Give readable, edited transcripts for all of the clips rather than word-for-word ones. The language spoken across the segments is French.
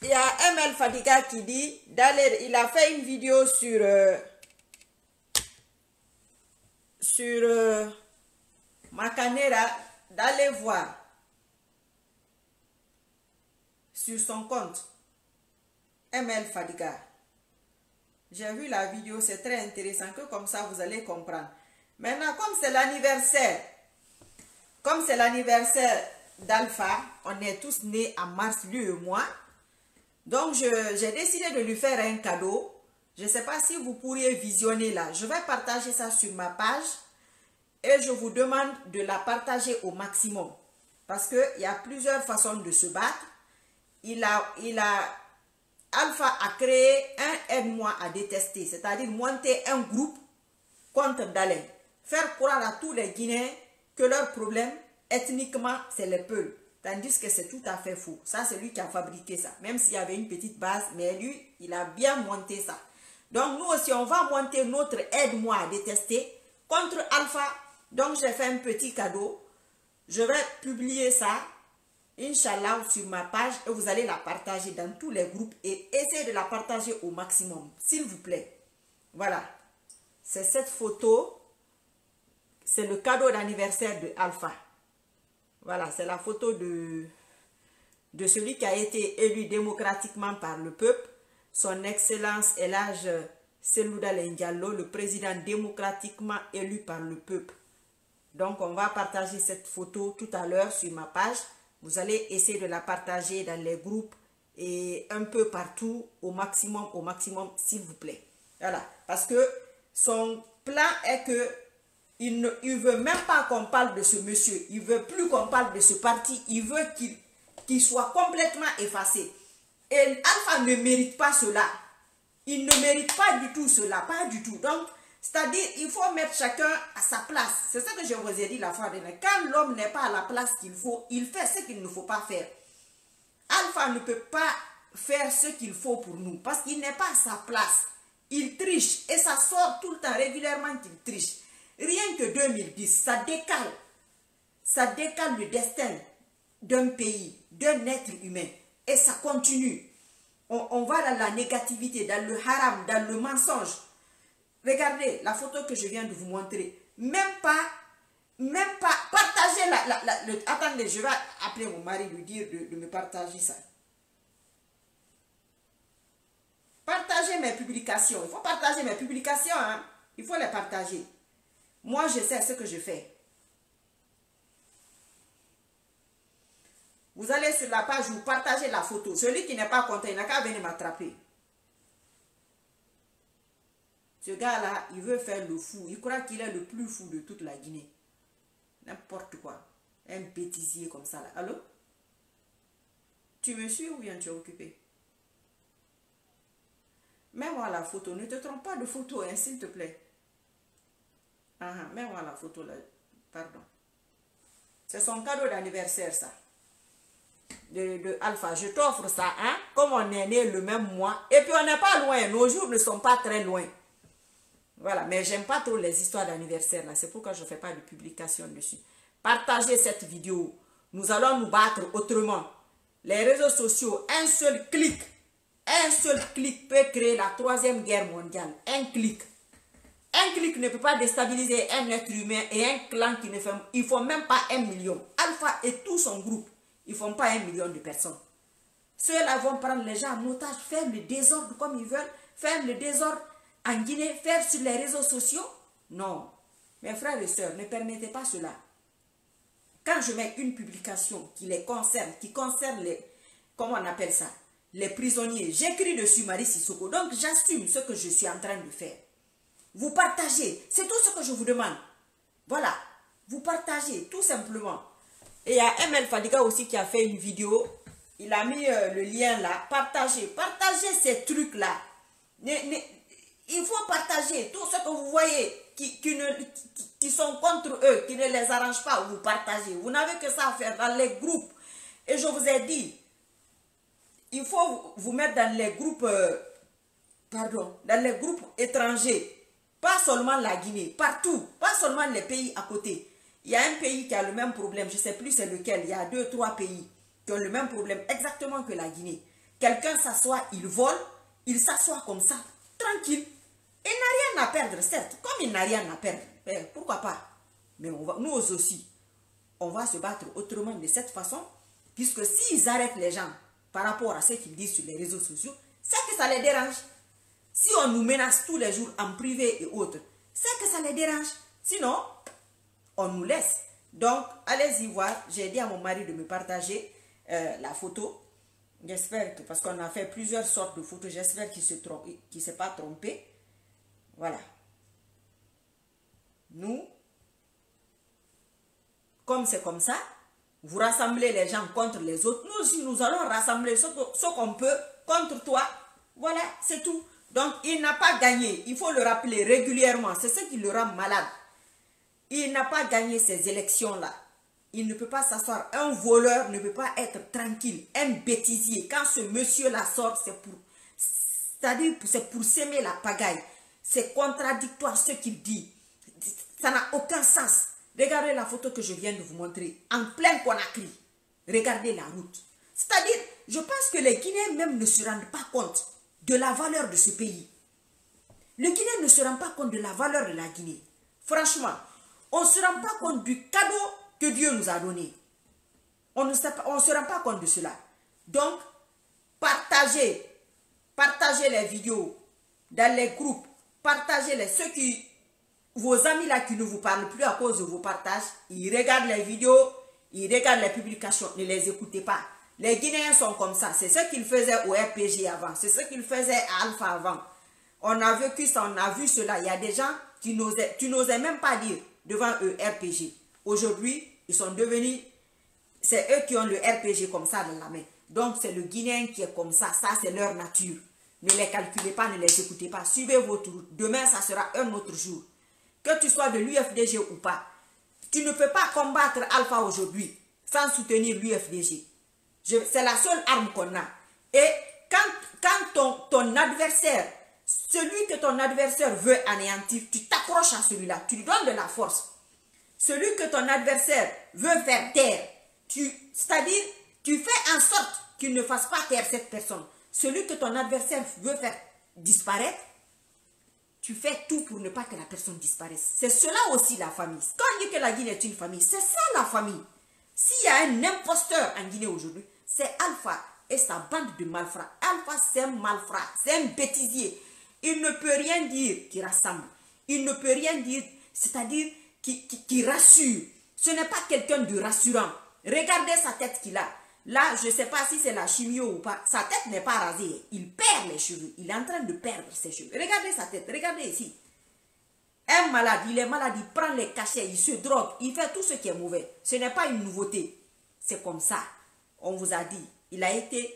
il y a ML Fadiga qui dit, il a fait une vidéo sur Makanera, d'aller voir sur son compte ML Fadiga. J'ai vu la vidéo, c'est très intéressant, que comme ça vous allez comprendre. Maintenant, comme c'est l'anniversaire d'Alpha, on est tous nés en mars, lui et moi. Donc, j'ai décidé de lui faire un cadeau. Je ne sais pas si vous pourriez visionner là. Je vais partager ça sur ma page et je vous demande de la partager au maximum. Parce qu'il y a plusieurs façons de se battre. Alpha a créé un aide-moi à détester, c'est-à-dire monter un groupe contre Dalin. Faire croire à tous les Guinéens que leur problème, ethniquement, c'est les Peuls. Tandis que c'est tout à fait faux. Ça, c'est lui qui a fabriqué ça. Même s'il y avait une petite base, mais lui, il a bien monté ça. Donc, nous aussi, on va monter notre aide-moi à détester contre Alpha. Donc, j'ai fait un petit cadeau. Je vais publier ça, Inch'Allah, sur ma page. Et vous allez la partager dans tous les groupes. Et essayez de la partager au maximum, s'il vous plaît. Voilà. C'est cette photo. C'est le cadeau d'anniversaire de Alpha. Voilà, c'est la photo de celui qui a été élu démocratiquement par le peuple, son Excellence El Hadj Cellou Dalein Diallo, le président démocratiquement élu par le peuple. Donc, on va partager cette photo tout à l'heure sur ma page. Vous allez essayer de la partager dans les groupes et un peu partout, au maximum, s'il vous plaît. Voilà, parce que son plan est que il ne veut même pas qu'on parle de ce monsieur. Il ne veut plus qu'on parle de ce parti. Il veut qu'il soit complètement effacé. Et Alpha ne mérite pas cela. Il ne mérite pas du tout cela. Pas du tout. Donc, c'est-à-dire, il faut mettre chacun à sa place. C'est ça que je vous ai dit la fois dernière. Quand l'homme n'est pas à la place qu'il faut, il fait ce qu'il ne faut pas faire. Alpha ne peut pas faire ce qu'il faut pour nous. Parce qu'il n'est pas à sa place. Il triche. Et ça sort tout le temps, régulièrement qu'il triche. Rien que 2010, ça décale le destin d'un pays, d'un être humain. Et ça continue. On va dans la négativité, dans le haram, dans le mensonge. Regardez la photo que je viens de vous montrer. Même pas, partagez attendez, je vais appeler mon mari, lui dire de me partager ça. Partagez mes publications. Il faut partager mes publications, hein. Il faut les partager. Moi, je sais ce que je fais. Vous allez sur la page, vous partagez la photo. Celui qui n'est pas content, il n'a qu'à venir m'attraper. Ce gars-là, il veut faire le fou. Il croit qu'il est le plus fou de toute la Guinée. N'importe quoi. Un bêtisier comme ça, là. Allô? Tu me suis ou bien tu es occupé? Mets-moi la photo. Ne te trompe pas de photo, hein, s'il te plaît. Mets-moi la photo là, pardon. C'est son cadeau d'anniversaire, ça. De Alpha. Je t'offre ça, hein. Comme on est né le même mois. Et puis on n'est pas loin. Nos jours ne sont pas très loin. Voilà. Mais j'aime pas trop les histoires d'anniversaire là. C'est pourquoi je ne fais pas de publication dessus. Partagez cette vidéo. Nous allons nous battre autrement. Les réseaux sociaux, un seul clic peut créer la 3e guerre mondiale. Un clic. Un clic ne peut pas déstabiliser un être humain et un clan qui ne fait... Il ne faut même pas 1 million. Alpha et tout son groupe, ils ne font pas 1 million de personnes. Ceux-là vont prendre les gens en otage, faire le désordre comme ils veulent, faire le désordre en Guinée, faire sur les réseaux sociaux. Non. Mes frères et sœurs, ne permettez pas cela. Quand je mets une publication qui les concerne, qui concerne les... Comment on appelle ça? Les prisonniers. J'écris dessus Marie Sissoko. Donc j'assume ce que je suis en train de faire. Vous partagez, c'est tout ce que je vous demande. Voilà, vous partagez, tout simplement. Et il y a ML Fadiga aussi qui a fait une vidéo. Il a mis le lien là. Partagez ces trucs-là. Il faut partager tout ce que vous voyez qui sont contre eux, qui ne les arrangent pas, vous partagez. Vous n'avez que ça à faire dans les groupes. Et je vous ai dit, il faut vous mettre dans les groupes, dans les groupes étrangers. Pas seulement la Guinée, partout, pas seulement les pays à côté. Il y a un pays qui a le même problème, je ne sais plus c'est lequel, il y a 2 ou 3 pays qui ont le même problème exactement que la Guinée. quelqu'un s'assoit, il vole, il s'assoit comme ça, tranquille. Il n'a rien à perdre, certes. Comme il n'a rien à perdre, pourquoi pas? Mais nous aussi, on va se battre autrement de cette façon, puisque s'ils arrêtent les gens par rapport à ce qu'ils disent sur les réseaux sociaux, c'est que ça les dérange. Si on nous menace tous les jours en privé et autres, c'est que ça les dérange. Sinon, on nous laisse. Donc, allez-y voir. J'ai dit à mon mari de me partager la photo. J'espère que, parce qu'on a fait plusieurs sortes de photos, j'espère qu'il ne s'est pas trompé. Voilà. Nous, comme c'est comme ça, vous rassemblez les gens contre les autres. Nous aussi, nous allons rassembler ce qu'on peut contre toi. Voilà, c'est tout. Donc, il n'a pas gagné. Il faut le rappeler régulièrement. C'est ce qui le rend malade. Il n'a pas gagné ces élections-là. Il ne peut pas s'asseoir. Un voleur ne peut pas être tranquille. Un bêtisier. Quand ce monsieur-là sort, c'est-à-dire c'est pour s'aimer la pagaille. C'est contradictoire ce qu'il dit. Ça n'a aucun sens. Regardez la photo que je viens de vous montrer. En plein Conakry. Regardez la route. C'est-à-dire, je pense que les Guinéens même ne se rendent pas compte de la valeur de ce pays. Le Guinéen ne se rend pas compte de la valeur de la Guinée. Franchement, on ne se rend pas compte du cadeau que Dieu nous a donné. On ne se rend pas compte de cela. Donc, partagez les vidéos dans les groupes. Partagez-les. Vos amis là qui ne vous parlent plus à cause de vos partages, ils regardent les vidéos, ils regardent les publications, ne les écoutez pas. Les Guinéens sont comme ça. C'est ce qu'ils faisaient au RPG avant. C'est ce qu'ils faisaient à Alpha avant. On a vécu ça, on a vu cela. Il y a des gens qui n'osaient même pas dire devant eux RPG. Aujourd'hui, ils sont devenus... C'est eux qui ont le RPG comme ça dans la main. Donc, c'est le Guinéen qui est comme ça. Ça, c'est leur nature. Ne les calculez pas, ne les écoutez pas. Suivez votre route. Demain, ça sera un autre jour. Que tu sois de l'UFDG ou pas, tu ne peux pas combattre Alpha aujourd'hui sans soutenir l'UFDG. C'est la seule arme qu'on a. Et quand ton adversaire, celui que ton adversaire veut anéantir, tu t'accroches à celui-là, tu lui donnes de la force. Celui que ton adversaire veut faire taire, c'est-à-dire, tu fais en sorte qu'il ne fasse pas taire cette personne. Celui que ton adversaire veut faire disparaître, tu fais tout pour ne pas que la personne disparaisse. C'est cela aussi la famille. Quand on dit que la Guinée est une famille, c'est ça la famille. S'il y a un imposteur en Guinée aujourd'hui, c'est Alpha et sa bande de malfrats. Alpha, c'est un malfrat, c'est un bêtisier. Il ne peut rien dire qui rassemble. Il ne peut rien dire, c'est-à-dire qui rassure. Ce n'est pas quelqu'un de rassurant. Regardez sa tête qu'il a. Là, je ne sais pas si c'est la chimio ou pas. Sa tête n'est pas rasée. Il perd les cheveux. Il est en train de perdre ses cheveux. Regardez sa tête. Regardez ici. Un malade, il est malade, il prend les cachets, il se drogue, il fait tout ce qui est mauvais. Ce n'est pas une nouveauté. C'est comme ça. On vous a dit. Il a été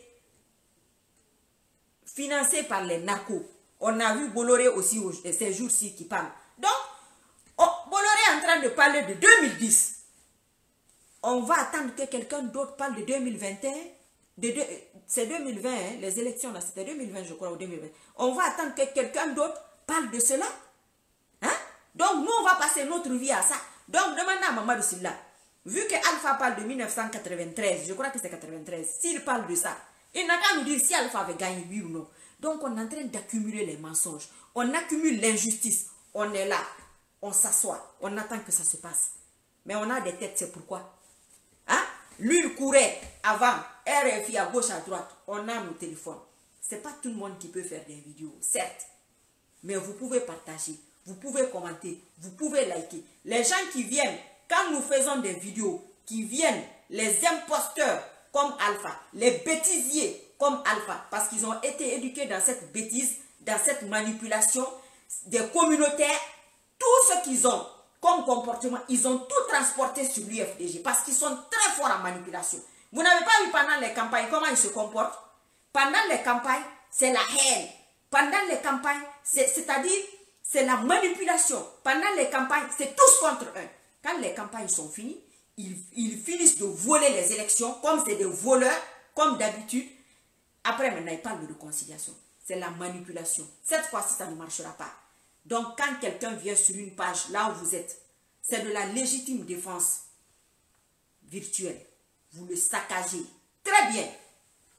financé par les narcos. On a vu Bolloré aussi ces jours-ci qui parle. Donc, Bolloré est en train de parler de 2010. On va attendre que quelqu'un d'autre parle de 2021. C'est 2020, hein, les élections, là, c'était 2020, je crois, ou 2020. On va attendre que quelqu'un d'autre parle de cela. Hein? Donc, nous, on va passer notre vie à ça. Donc, demandez à Mamadou Sylla, vu que Alpha parle de 1993, je crois que c'est 93, s'il parle de ça, il n'a qu'à nous dire si Alpha avait gagné, oui ou non. Donc, on est en train d'accumuler les mensonges. On accumule l'injustice. On est là. On s'assoit. On attend que ça se passe. Mais on a des têtes, c'est pourquoi. Hein? Lui, il courait avant, RFI à gauche, à droite. On a nos téléphones. Ce n'est pas tout le monde qui peut faire des vidéos, certes. Mais vous pouvez partager, vous pouvez commenter, vous pouvez liker. Les gens qui viennent, quand nous faisons des vidéos, qui viennent, les imposteurs comme Alpha, les bêtisiers comme Alpha, parce qu'ils ont été éduqués dans cette bêtise, dans cette manipulation, des communautaires, tout ce qu'ils ont comme comportement, ils ont tout transporté sur l'UFDG parce qu'ils sont très forts en manipulation. Vous n'avez pas vu pendant les campagnes comment ils se comportent? Pendant les campagnes, c'est la haine. Pendant les campagnes, c'est-à-dire, c'est la manipulation. Pendant les campagnes, c'est tous contre eux. Quand les campagnes sont finies, ils finissent de voler les élections comme c'est des voleurs, comme d'habitude. Après, maintenant, ils parlent de réconciliation. C'est la manipulation. Cette fois-ci, ça ne marchera pas. Donc, quand quelqu'un vient sur une page, là où vous êtes, c'est de la légitime défense virtuelle. Vous le saccagez. Très bien.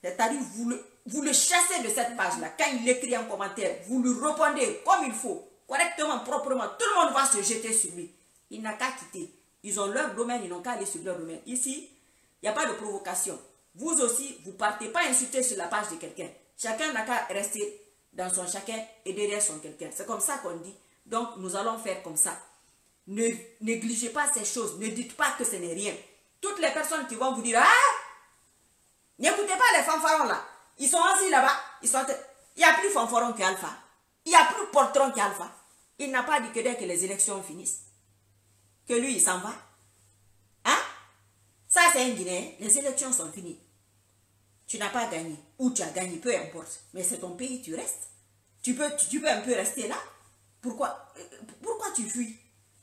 C'est-à-dire, vous le chassez de cette page-là. Quand il écrit en commentaire, vous lui répondez comme il faut, correctement, proprement. Tout le monde va se jeter sur lui. Il n'a qu'à quitter. Ils ont leur domaine, ils n'ont qu'à aller sur leur domaine. Ici, il n'y a pas de provocation. Vous aussi, vous ne partez pas insulter sur la page de quelqu'un. Chacun n'a qu'à rester dans son chacun et derrière son quelqu'un. C'est comme ça qu'on dit. Donc, nous allons faire comme ça. Ne négligez pas ces choses. Ne dites pas que ce n'est rien. Toutes les personnes qui vont vous dire « Ah, n'écoutez pas les fanfarons là. Ils sont assis là-bas. Il n'y a plus fanfaron qu'Alpha. Il n'y a plus portron qu'Alpha. Il n'a pas dit que dès que les élections finissent, que lui, il s'en va. Hein? Ça, c'est un Guinéen. Les élections sont finies. Tu n'as pas gagné. Ou tu as gagné, peu importe. Mais c'est ton pays, tu restes. Tu peux un peu rester là. Pourquoi tu fuis?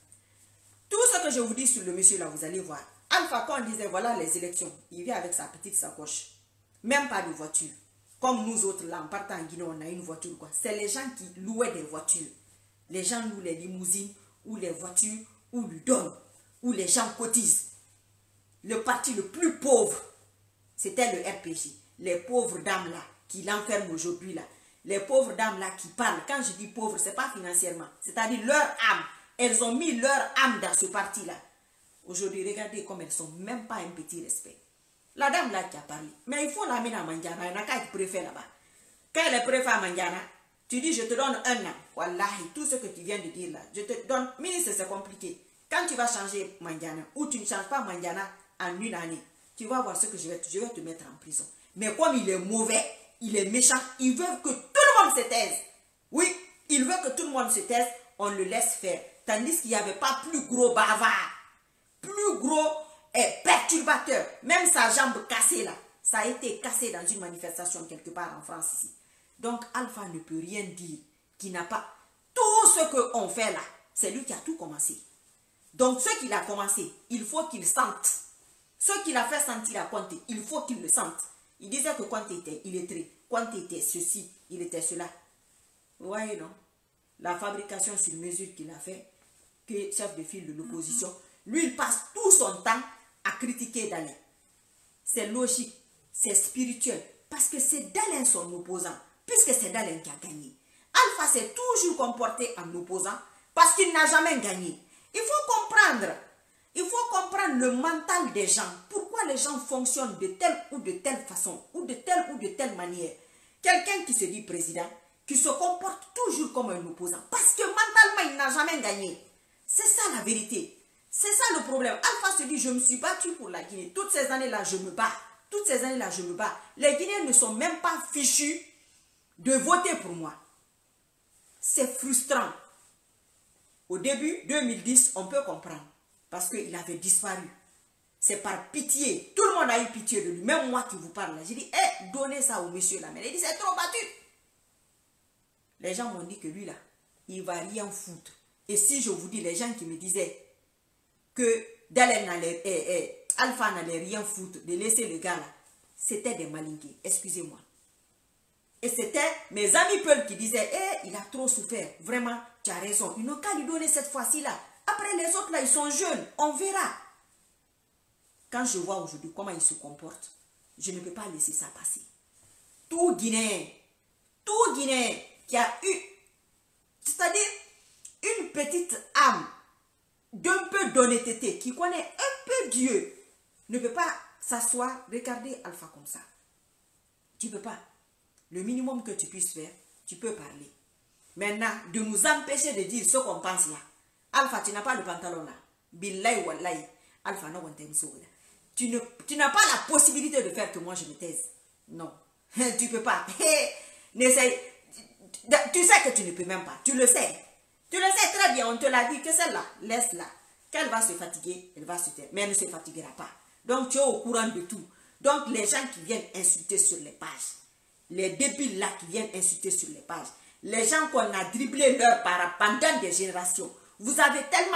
Tout ce que je vous dis sur le monsieur là, vous allez voir. Alpha, quand on disait voilà les élections, il vient avec sa petite sacoche. Même pas de voiture. Comme nous autres là, en partant en Guinée, on a une voiture quoi. C'est les gens qui louaient des voitures. Les gens louent les limousines ou les voitures ou lui donnent. Ou les gens cotisent. Le parti le plus pauvre, c'était le RPG. Les pauvres dames là, qui l'enferment aujourd'hui là. Les pauvres dames là qui parlent. Quand je dis pauvres, ce n'est pas financièrement. C'est-à-dire leur âme. Elles ont mis leur âme dans ce parti là. Aujourd'hui, regardez comme elles sont même pas un petit respect. La dame là qui a parlé. Mais il faut l'amener à Mandiana. Il n'y a qu'à être préfet là-bas. Quand elle est préfet à Mandiana, tu dis je te donne un an. Wallahi, tout ce que tu viens de dire là. Je te donne. Ministre, c'est compliqué. Quand tu vas changer Mandiana ou tu ne changes pas Mandiana en une année, tu vas voir ce que je vais te mettre en prison. Mais comme il est mauvais, il est méchant, il veut que tout le monde se taise. Oui, il veut que tout le monde se taise, on le laisse faire. Tandis qu'il n'y avait pas plus gros bavard, plus gros perturbateur. Même sa jambe cassée là, ça a été cassé dans une manifestation quelque part en France ici. Donc Alpha ne peut rien dire, qui n'a pas... Tout ce qu'on fait là, c'est lui qui a tout commencé. Donc ce qu'il a commencé, il faut qu'il sente. Ce qu'il a fait sentir à Conté, il faut qu'il le sente. Il disait que Conté était illettré, Conté était ceci, il était cela. Vous voyez non? La fabrication sur mesure qu'il a fait, que chef de file de l'opposition, lui il passe tout son temps à critiquer Dalin. C'est logique, c'est spirituel, parce que c'est Dalin son opposant, puisque c'est Dalin qui a gagné. Alpha s'est toujours comporté en opposant, parce qu'il n'a jamais gagné. Il faut comprendre le mental des gens. Pourquoi les gens fonctionnent de telle ou de telle façon, ou de telle manière. Quelqu'un qui se dit président, qui se comporte toujours comme un opposant, parce que mentalement, il n'a jamais gagné. C'est ça la vérité. C'est ça le problème. Alpha se dit, je me suis battu pour la Guinée. Toutes ces années-là, je me bats. Toutes ces années-là, je me bats. Les Guinéens ne sont même pas fichus de voter pour moi. C'est frustrant. Au début, 2010, on peut comprendre. Parce qu'il avait disparu. C'est par pitié. Tout le monde a eu pitié de lui. Même moi qui vous parle. J'ai dit, donnez ça au monsieur là. Mais il dit, c'est trop battu. Les gens m'ont dit que lui là, il ne va rien foutre. Et si je vous dis, les gens qui me disaient que Alpha n'allait rien foutre, de laisser le gars là, c'était des malinqués. Excusez-moi. Et c'était mes amis Peul qui disaient, il a trop souffert. Vraiment, tu as raison. Ils n'ont qu'à lui donner cette fois-ci là. Après les autres là, ils sont jeunes. On verra. Quand je vois aujourd'hui comment ils se comportent, je ne peux pas laisser ça passer. Tout Guinéen qui a eu, c'est-à-dire une petite âme d'un peu d'honnêteté, qui connaît un peu Dieu, ne peut pas s'asseoir, regarder Alpha comme ça. Tu ne peux pas. Le minimum que tu puisses faire, tu peux parler. Maintenant, de nous empêcher de dire ce qu'on pense là. Alpha, tu n'as pas de pantalon là. Billahi wallahi. Alpha, non, tu n'as pas la possibilité de faire que moi je me taise. Non. Tu ne peux pas. N'essaye. Tu sais que tu ne peux même pas. Tu le sais. Tu le sais très bien. On te l'a dit que celle-là, laisse-la. Quand elle va se fatiguer, elle va se taire. Mais elle ne se fatiguera pas. Donc tu es au courant de tout. Donc les gens qui viennent insulter sur les pages, les débiles là qui viennent insulter sur les pages, les gens qu'on a dribblé leurs parents pendant des générations, vous avez tellement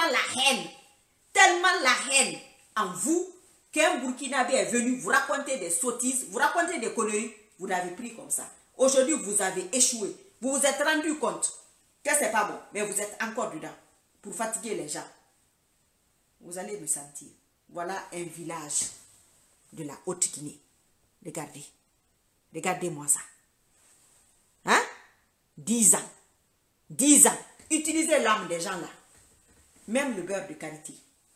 la haine en vous, qu'un Burkinabé est venu vous raconter des sottises, vous raconter des conneries, vous l'avez pris comme ça. Aujourd'hui, vous avez échoué. Vous vous êtes rendu compte que c'est pas bon, mais vous êtes encore dedans pour fatiguer les gens. Vous allez me sentir. Voilà un village de la Haute-Guinée. Regardez. Regardez-moi ça. Hein? 10 ans. 10 ans. Utilisez l'âme des gens là. Même le beurre de qualité.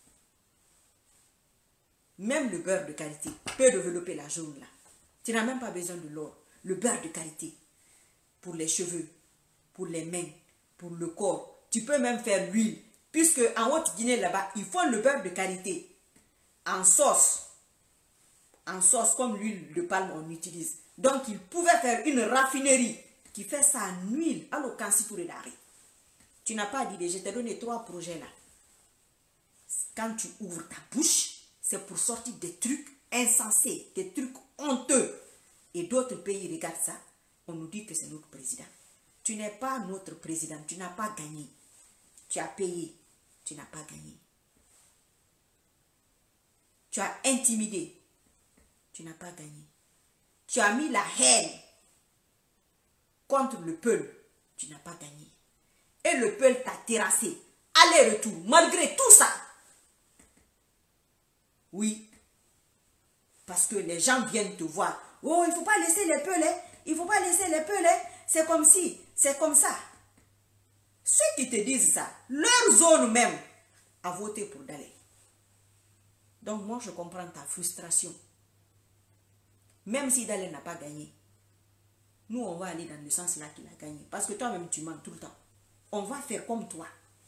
Même le beurre de qualité peut développer la jaune là. Tu n'as même pas besoin de l'or. Le beurre de qualité. Pour les cheveux, pour les mains, pour le corps. Tu peux même faire l'huile. Puisque en Haute-Guinée là-bas, ils font le beurre de qualité. En sauce. En sauce comme l'huile de palme on utilise. Donc ils pouvaient faire une raffinerie qui fait ça en huile. Alors quand si tu regardes. Tu n'as pas d'idée. Je t'ai donné 3 projets là. Quand tu ouvres ta bouche, c'est pour sortir des trucs insensés, des trucs honteux. Et d'autres pays regardent ça, on nous dit que c'est notre président. Tu n'es pas notre président, tu n'as pas gagné. Tu as payé, tu n'as pas gagné. Tu as intimidé, tu n'as pas gagné. Tu as mis la haine contre le peuple, tu n'as pas gagné. Et le peuple t'a terrassé, aller-retour, malgré tout ça. Oui, parce que les gens viennent te voir. Oh, il ne faut pas laisser les peuls, hein? Il ne faut pas laisser les peuls, hein? C'est comme si, c'est comme ça. Ceux qui te disent ça, leur zone même a voté pour Daley. Donc moi, je comprends ta frustration. Même si Daley n'a pas gagné, nous, on va aller dans le sens là qu'il a gagné. Parce que toi-même, tu mens tout le temps. On va faire comme toi.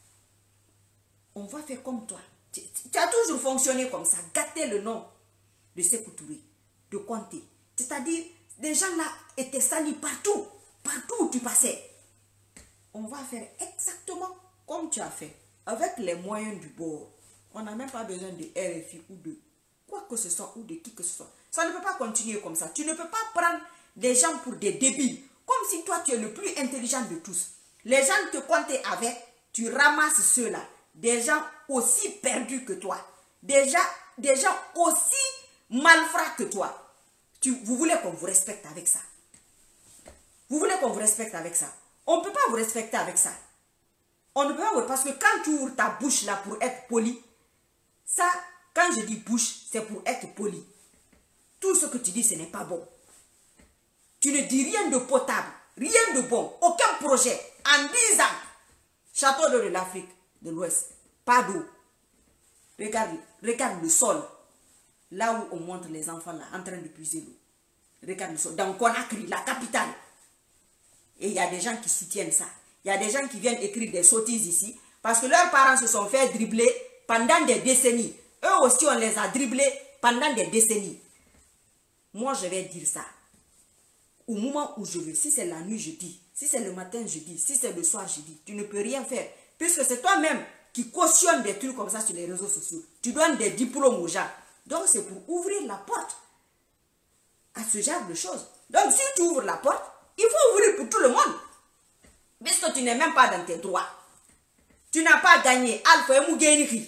On va faire comme toi. Tu as toujours fonctionné comme ça, gâter le nom de Sékou Touré, de Conté. C'est-à-dire, des gens là étaient salis partout, partout où tu passais. On va faire exactement comme tu as fait, avec les moyens du bord. On n'a même pas besoin de RFI ou de quoi que ce soit, ou de qui que ce soit. Ça ne peut pas continuer comme ça. Tu ne peux pas prendre des gens pour des débiles, comme si toi tu es le plus intelligent de tous. Les gens te comptent avec, tu ramasses ceux-là. Des gens aussi perdus que toi. Des gens aussi malfrats que toi. Vous voulez qu'on vous respecte avec ça? Vous voulez qu'on vous respecte avec ça? On ne peut pas vous respecter avec ça. On ne peut pas, parce que quand tu ouvres ta bouche là pour être poli, ça, quand je dis bouche, c'est pour être poli. Tout ce que tu dis, ce n'est pas bon. Tu ne dis rien de potable, rien de bon, aucun projet. En 10 ans, château d'eau de l'Afrique de l'Ouest, pas d'eau. Regarde le sol, là où on montre les enfants là, en train de puiser l'eau. Regarde le sol, dans Conakry, la capitale. Et il y a des gens qui soutiennent ça. Il y a des gens qui viennent écrire des sottises ici, parce que leurs parents se sont fait dribbler pendant des décennies. Eux aussi, on les a dribblés pendant des décennies. Moi, je vais dire ça. Au moment où je veux, si c'est la nuit, je dis. Si c'est le matin, je dis. Si c'est le soir, je dis. Tu ne peux rien faire. Puisque c'est toi-même qui cautionne des trucs comme ça sur les réseaux sociaux. Tu donnes des diplômes aux gens. Donc, c'est pour ouvrir la porte à ce genre de choses. Donc, si tu ouvres la porte, il faut ouvrir pour tout le monde. Puisque tu n'es même pas dans tes droits. Tu n'as pas gagné. Alpha et Mouguenri.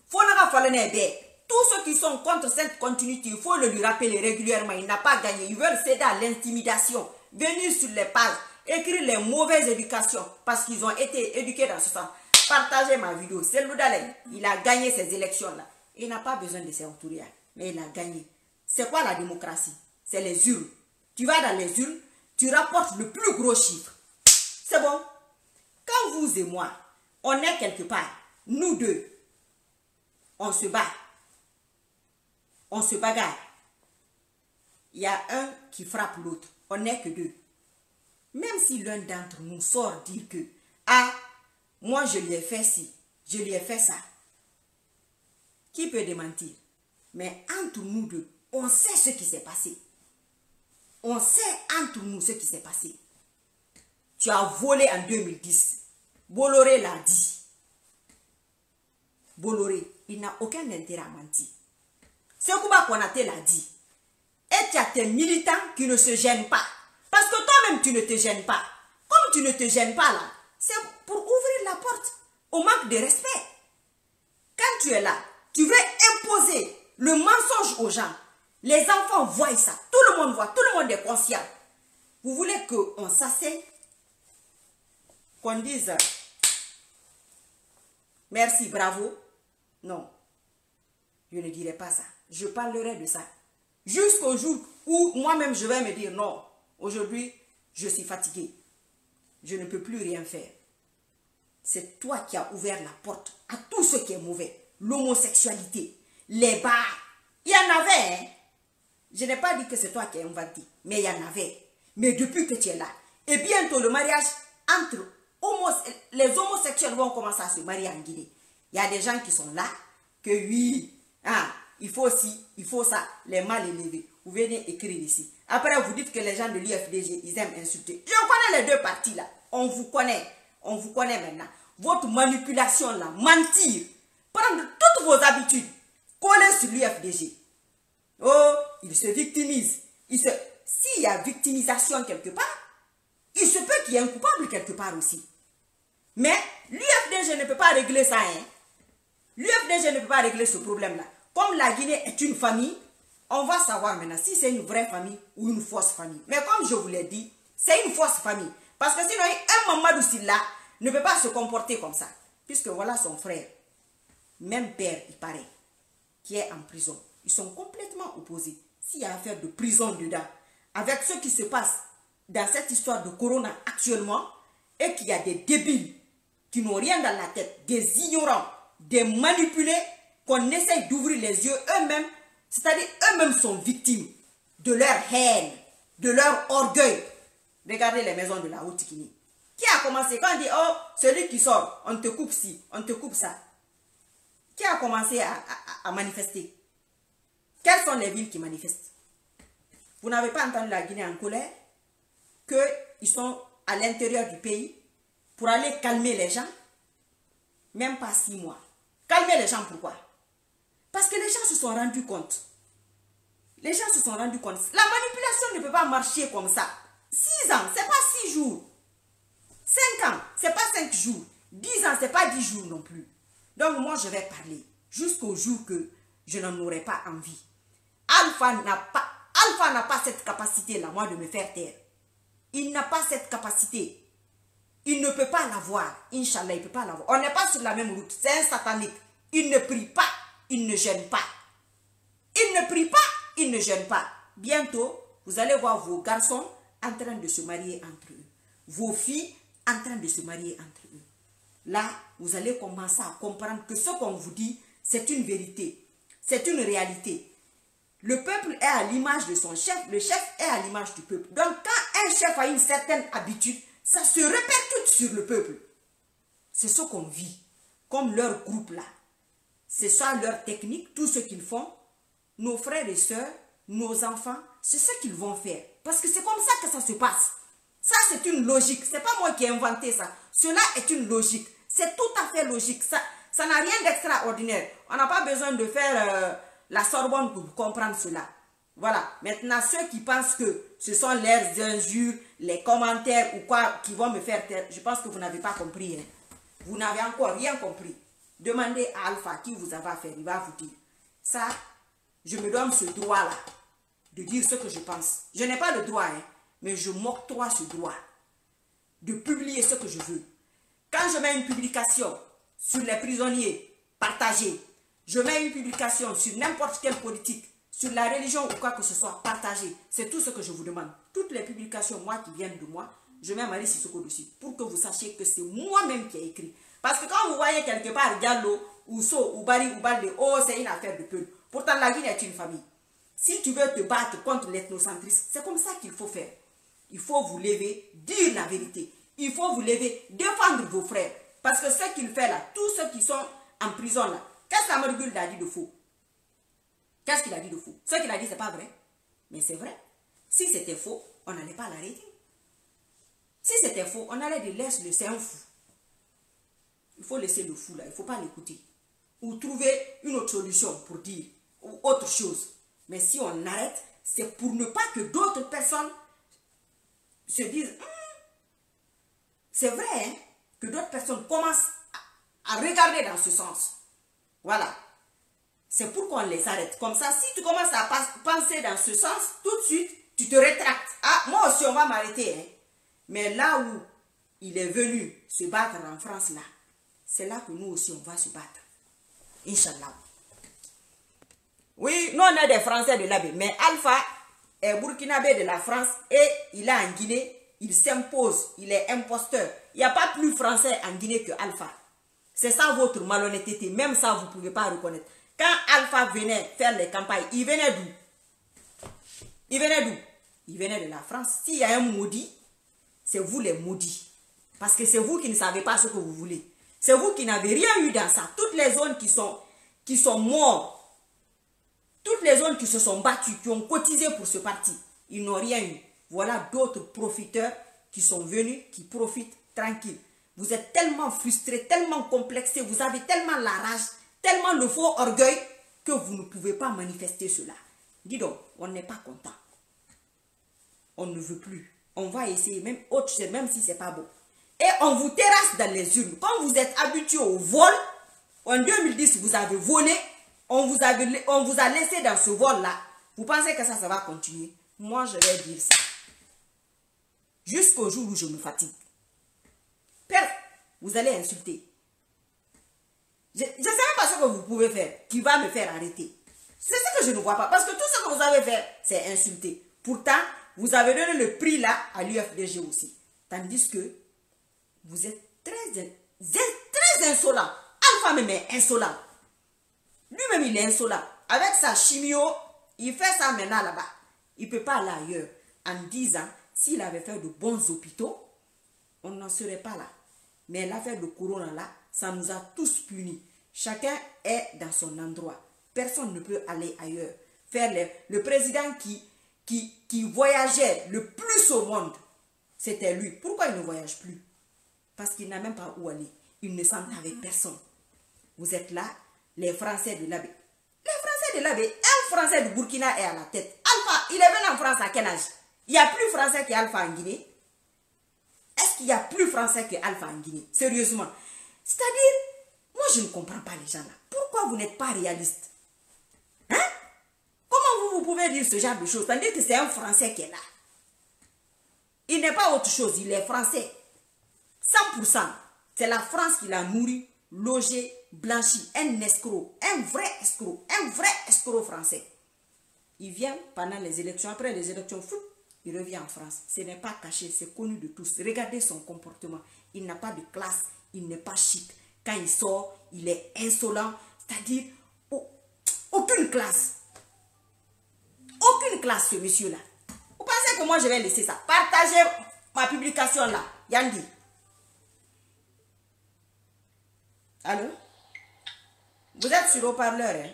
Tous ceux qui sont contre cette continuité, il faut le lui rappeler régulièrement. Il n'a pas gagné. Ils veulent céder à l'intimidation. Venir sur les pages, écrire les mauvaises éducations parce qu'ils ont été éduqués dans ce sens. Partagez ma vidéo. C'est Loudalé. Il a gagné ces élections-là. Il n'a pas besoin de ses entourages. Mais il a gagné. C'est quoi la démocratie? C'est les urnes. Tu vas dans les urnes, tu rapportes le plus gros chiffre. C'est bon. Quand vous et moi, on est quelque part, nous deux, on se bat. On se bagarre. Il y a un qui frappe l'autre. On n'est que deux. Même si l'un d'entre nous sort dire que ah, moi je lui ai fait ci, je lui ai fait ça. Qui peut démentir? Mais entre nous deux, on sait ce qui s'est passé. On sait entre nous ce qui s'est passé. Tu as volé en 2010. Bolloré l'a dit. Bolloré, il n'a aucun intérêt à mentir. Sekouba Konaté l'a dit. Et tu as tes militants qui ne se gênent pas. Parce que toi-même, tu ne te gênes pas. Comme tu ne te gênes pas là, c'est pour ouvrir la porte au manque de respect. Quand tu es là, tu veux imposer le mensonge aux gens. Les enfants voient ça. Tout le monde voit. Tout le monde est conscient. Vous voulez qu'on s'asseye? Qu'on dise merci, bravo? Non. Je ne dirai pas ça. Je parlerai de ça Jusqu'au jour où moi-même je vais me dire non, aujourd'hui je suis fatigué. Je ne peux plus rien faire. C'est toi qui as ouvert la porte à tout ce qui est mauvais. L'homosexualité, les bars. Il y en avait, hein. Je n'ai pas dit que c'est toi qui as inventé, mais il y en avait. Mais depuis que tu es là, et bientôt le mariage entre les homosexuels vont commencer à se marier en Guinée. Il y a des gens qui sont là, que oui, il faut ci, il faut ça, les mal élevés. Vous venez écrire ici. Après, vous dites que les gens de l'IFDG, ils aiment insulter. Je connais les deux parties là. On vous connaît maintenant. Votre manipulation là, mentir, prendre toutes vos habitudes, coller sur l'IFDG. Oh, il se victimise. S'il y a victimisation quelque part, il se peut qu'il y ait un coupable quelque part aussi. Mais l'UFDG ne peut pas régler ça. Hein? L'UFDG ne peut pas régler ce problème-là. Comme la Guinée est une famille, on va savoir maintenant si c'est une vraie famille ou une fausse famille. Mais comme je vous l'ai dit, c'est une fausse famille. Parce que sinon, un Mamadou Sylla ne peut pas se comporter comme ça. Puisque voilà son frère, même père, il paraît, qui est en prison. Ils sont complètement opposés. S'il y a affaire de prison dedans, avec ce qui se passe dans cette histoire de corona actuellement, et qu'il y a des débiles qui n'ont rien dans la tête, des ignorants, des manipulés, qu'on essaye d'ouvrir les yeux eux-mêmes, c'est-à-dire eux-mêmes sont victimes de leur haine, de leur orgueil. Regardez les maisons de la Haute-Guinée. Qui a commencé? Quand on dit, oh, celui qui sort, on te coupe ci, on te coupe ça. Qui a commencé à manifester? Quelles sont les villes qui manifestent? Vous n'avez pas entendu la Guinée en colère? Qu'ils sont à l'intérieur du pays pour aller calmer les gens? Même pas 6 mois. Calmer les gens, pourquoi? Parce que les gens se sont rendus compte. Les gens se sont rendus compte. La manipulation ne peut pas marcher comme ça. 6 ans, c'est pas 6 jours. 5 ans, c'est pas 5 jours. 10 ans, c'est pas 10 jours non plus. Donc moi, je vais parler jusqu'au jour que je n'en aurai pas envie. Alpha n'a pas cette capacité-là, moi, de me faire taire. Il n'a pas cette capacité. Il ne peut pas l'avoir. Inch'Allah, il ne peut pas l'avoir. On n'est pas sur la même route. C'est un satanique. Il ne prie pas. Il ne gêne pas. Il ne prie pas. Il ne gêne pas. Bientôt, vous allez voir vos garçons en train de se marier entre eux. Vos filles en train de se marier entre eux. Là, vous allez commencer à comprendre que ce qu'on vous dit, c'est une vérité. C'est une réalité. Le peuple est à l'image de son chef. Le chef est à l'image du peuple. Donc, quand un chef a une certaine habitude, ça se répercute sur le peuple. C'est ce qu'on vit. Comme leur groupe là. C'est ça leur technique, tout ce qu'ils font. Nos frères et sœurs, nos enfants, c'est ce qu'ils vont faire. Parce que c'est comme ça que ça se passe. Ça, c'est une logique. C'est pas moi qui ai inventé ça. Cela est une logique. C'est tout à fait logique. Ça n'a rien d'extraordinaire. On n'a pas besoin de faire la Sorbonne pour comprendre cela. Voilà. Maintenant, ceux qui pensent que ce sont leurs injures, les commentaires ou quoi qui vont me faire taire, je pense que vous n'avez pas compris. Hein. Vous n'avez encore rien compris. Demandez à Alpha qui vous avez affaire. Il va vous dire. Ça, je me donne ce droit-là de dire ce que je pense. Je n'ai pas le droit, hein, mais je m'octroie ce droit de publier ce que je veux. Quand je mets une publication sur les prisonniers partagés, je mets une publication sur n'importe quelle politique, sur la religion ou quoi que ce soit, partagé. C'est tout ce que je vous demande. Toutes les publications, moi, qui viennent de moi, je mets Marie Sissoko dessus pour que vous sachiez que c'est moi-même qui ai écrit. Parce que quand vous voyez quelque part Diallo, ou So, ou Bari, ou Balde, oh, c'est une affaire de peuple. Pourtant, la Guinée est une famille. Si tu veux te battre contre l'ethnocentrisme, c'est comme ça qu'il faut faire. Il faut vous lever, dire la vérité. Il faut vous lever, défendre vos frères. Parce que ce qu'il fait là, tous ceux qui sont en prison là, qu'est-ce qu'Amadou Gul a dit de faux? Qu'est-ce qu'il a dit de faux? Ce qu'il a dit, c'est pas vrai. Mais c'est vrai. Si c'était faux, on n'allait pas l'arrêter. Si c'était faux, on allait dire laisse-le, c'est un fou. Il faut laisser le fou là, il ne faut pas l'écouter. Ou trouver une autre solution pour dire, ou autre chose. Mais si on arrête, c'est pour ne pas que d'autres personnes se disent, c'est vrai, hein, que d'autres personnes commencent à regarder dans ce sens. Voilà. C'est pour qu'on les arrête. Comme ça, si tu commences à penser dans ce sens, tout de suite, tu te rétractes. Ah, moi aussi, on va m'arrêter. Hein. Mais là où il est venu se battre en France, là, c'est là que nous aussi, on va se battre. Inch'Allah. Oui, nous on est des Français de là-bas. Mais Alpha est burkinabé de la France et il est en Guinée. Il s'impose, il est imposteur. Il n'y a pas plus français en Guinée que Alpha. C'est ça votre malhonnêteté. Même ça, vous ne pouvez pas reconnaître. Quand Alpha venait faire les campagnes, il venait d'où? Il venait d'où? Il venait de la France. S'il y a un maudit, c'est vous les maudits. Parce que c'est vous qui ne savez pas ce que vous voulez. C'est vous qui n'avez rien eu dans ça. Toutes les zones qui sont morts, toutes les zones qui se sont battues, qui ont cotisé pour ce parti, ils n'ont rien eu. Voilà d'autres profiteurs qui sont venus, qui profitent tranquilles. Vous êtes tellement frustrés, tellement complexés, vous avez tellement la rage, tellement le faux orgueil que vous ne pouvez pas manifester cela. Dis donc, on n'est pas content. On ne veut plus. On va essayer, même autre chose, même si ce n'est pas beau. Et on vous terrasse dans les urnes. Quand vous êtes habitué au vol, en 2010, vous avez volé, on vous a laissé dans ce vol-là. Vous pensez que ça va continuer? Moi, je vais dire ça. Jusqu'au jour où je me fatigue. Père, vous allez insulter. Je ne sais même pas ce que vous pouvez faire qui va me faire arrêter. C'est ce que je ne vois pas. Parce que tout ce que vous avez fait, c'est insulter. Pourtant, vous avez donné le prix là à l'UFDG aussi. Tandis que vous êtes très insolent. Alpha même est insolent. Lui-même, il est insolent. Avec sa chimio, il fait ça maintenant là-bas. Il ne peut pas aller ailleurs. En 10 ans, s'il avait fait de bons hôpitaux, on n'en serait pas là. Mais l'affaire de Corona là, ça nous a tous punis. Chacun est dans son endroit. Personne ne peut aller ailleurs. Faire le président qui voyageait le plus au monde, c'était lui. Pourquoi il ne voyage plus? Parce qu'il n'a même pas où aller. Il ne s'entend avec personne. Vous êtes là, les Français de l'Abbé. Les Français de l'Abbé, un Français de Burkina est à la tête. Alpha, il est venu en France à quel âge? Il n'y a plus Français qu'Alpha en Guinée. Est-ce qu'il y a plus Français qu'Alpha en Guinée? Sérieusement. C'est-à-dire, moi je ne comprends pas les gens là. Pourquoi vous n'êtes pas réaliste? Hein? Comment vous pouvez dire ce genre de choses? C'est-à-dire que c'est un Français qui est là. Il n'est pas autre chose, il est Français. 100%. C'est la France qui l'a nourri, logé, blanchi. Un escroc, un vrai escroc français. Il vient pendant les élections, après les élections, fou, il revient en France. Ce n'est pas caché, c'est connu de tous. Regardez son comportement. Il n'a pas de classe, il n'est pas chic. Quand il sort, il est insolent. C'est-à-dire, aucune classe. Aucune classe, ce monsieur-là. Vous pensez que moi, je vais laisser ça? Partagez ma publication là. Yandi. Allô? Vous êtes sur haut-parleur, hein?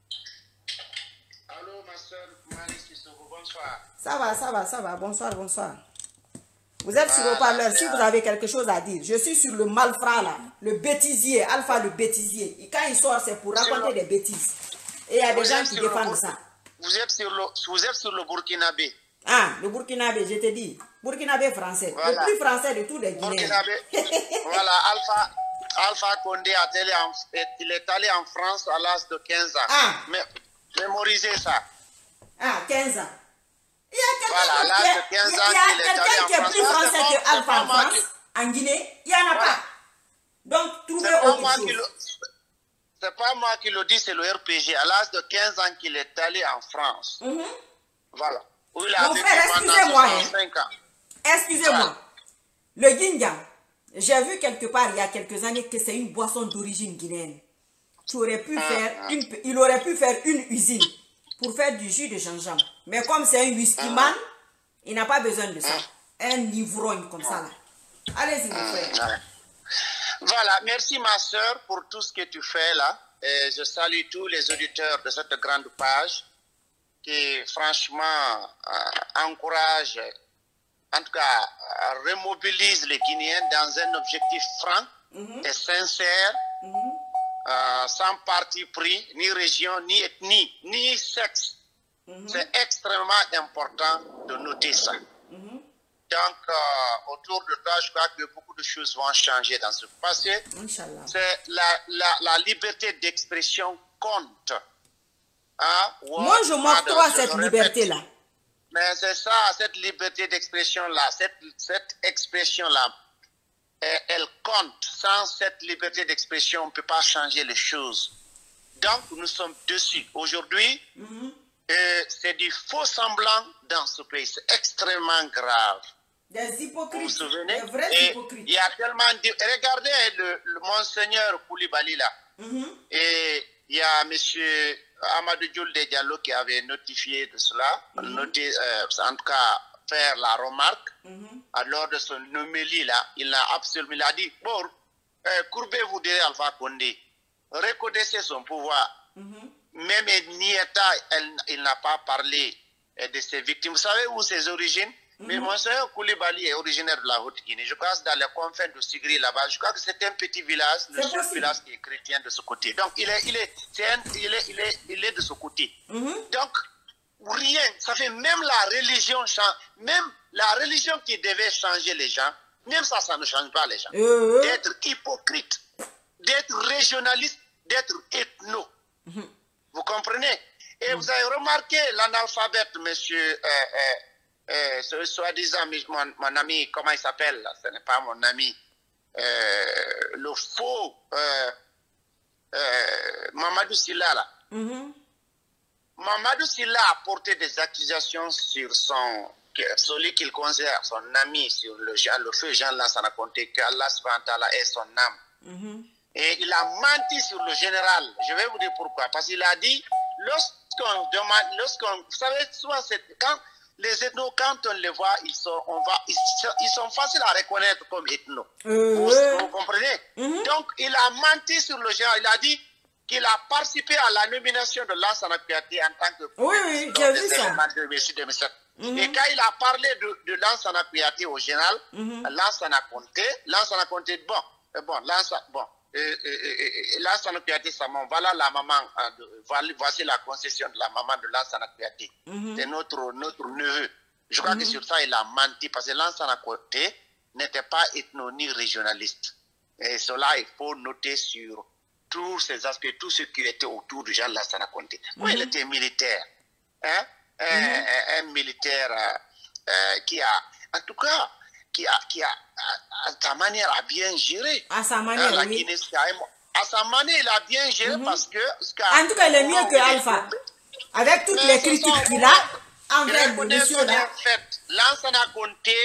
Allô, ma soeur Marie Sissoko, bonsoir. Ça va. Bonsoir. Vous êtes sur haut-parleur. Si vous avez quelque chose à dire, je suis sur le malfrat là, le bêtisier, Alpha le bêtisier. Et quand il sort, c'est pour raconter des bêtises. Et il y a des gens qui défendent ça. Vous êtes sur le Burkinabé. Ah, le Burkinabé, je te dis. Burkinabé français. Voilà. Le plus français de tous les Guinéens. Burkinabé. Voilà, Alpha Condé il est allé en France à l'âge de 15 ans. Ah. Mémorisez ça. Ah, 15 ans. Il y a quelqu'un qui est plus français que Alpha en France, en Guinée, il n'y en a pas. Donc, trouvez autre chose. C'est pas moi qui le dis, c'est le RPG. À l'âge de 15 ans qu'il est allé en France. Voilà. Où il a Mon frère, excusez-moi. Excusez-moi. Voilà. Le yin-yang, j'ai vu quelque part il y a quelques années que c'est une boisson d'origine guinéenne. Il aurait pu faire une usine pour faire du jus de gingembre. Mais comme c'est un whisky man, il n'a pas besoin de ça. Un ivrogne comme ça là. Allez-y, mon frère. Voilà, merci ma soeur pour tout ce que tu fais là. Et je salue tous les auditeurs de cette grande page qui franchement encourage, en tout cas remobilise les Guinéens dans un objectif franc et sincère, sans parti pris, ni région, ni ethnie, ni sexe. C'est extrêmement important de noter ça. Donc, autour de toi, je crois que beaucoup de choses vont changer dans ce passé. C'est la liberté d'expression compte. Hein? Moi, je m'octroie cette liberté-là. Mais c'est ça, cette liberté d'expression-là, cette expression-là, elle compte. Sans cette liberté d'expression, on ne peut pas changer les choses. Donc, nous sommes dessus. Aujourd'hui, c'est du faux semblant dans ce pays. C'est extrêmement grave. Des hypocrites. Vous vous souvenez? Des vrais hypocrites. Il y a tellement de... Regardez le monseigneur Koulibaly là. Et il y a M. Amadou Dioul Diallo qui avait notifié de cela, en tout cas faire la remarque. Alors de son homélie là, il a dit, bon, courbez-vous derrière Alpha Condé, reconnaissez son pouvoir. Même Nieta, il n'a pas parlé de ses victimes. Vous savez où ses origines? Mais mon frère Koulibaly est originaire de la Haute-Guinée. Je crois que c'est dans les confins de Sigri là-bas. Je crois que c'est un petit village, le seul village qui est chrétien de ce côté. Donc il est de ce côté. Donc rien, ça fait même la religion change, même la religion qui devait changer les gens, même ça ne change pas les gens. D'être hypocrite, d'être régionaliste, d'être ethno. Vous comprenez? Et vous avez remarqué l'analphabète, monsieur, soi-disant, mon ami, comment il s'appelle? Ce n'est pas mon ami. Le faux Mamadou Silla, là. Mamadou Silla a porté des accusations sur celui qu'il considère son ami, sur le feu Jean Lansana Conté, que Allah est son âme. Et il a menti sur le général. Je vais vous dire pourquoi. Parce qu'il a dit, vous savez, souvent, quand les ethnos, quand on les voit, ils sont faciles à reconnaître comme ethnos. Vous comprenez? Donc, il a menti sur le général. Il a dit qu'il a participé à la nomination de Lansana Kouyaté en tant que... Oui, j'ai vu ça. 2007. Et quand il a parlé de Lansana Kouyaté au général, Lansana Conté, Lansana Kouyaté, voilà la maman, voici la concession de la maman de Lansana Kouyaté. C'est notre neveu. Je crois que sur ça, il a menti parce que Lansana Kouyaté n'était pas ethno ni régionaliste. Et cela, il faut noter sur tous ces aspects, tout ce qui était autour de Jean Lansana Conté. Il était militaire. Hein? Un militaire qui a, en tout cas, qui a à sa manière, a bien géré. À sa manière, la oui. Guinée, à sa manière, il a bien géré parce que... En tout cas, il est mieux que Alpha. Avec toutes les critiques qu'il a envers le monsieur là. Lansana Conté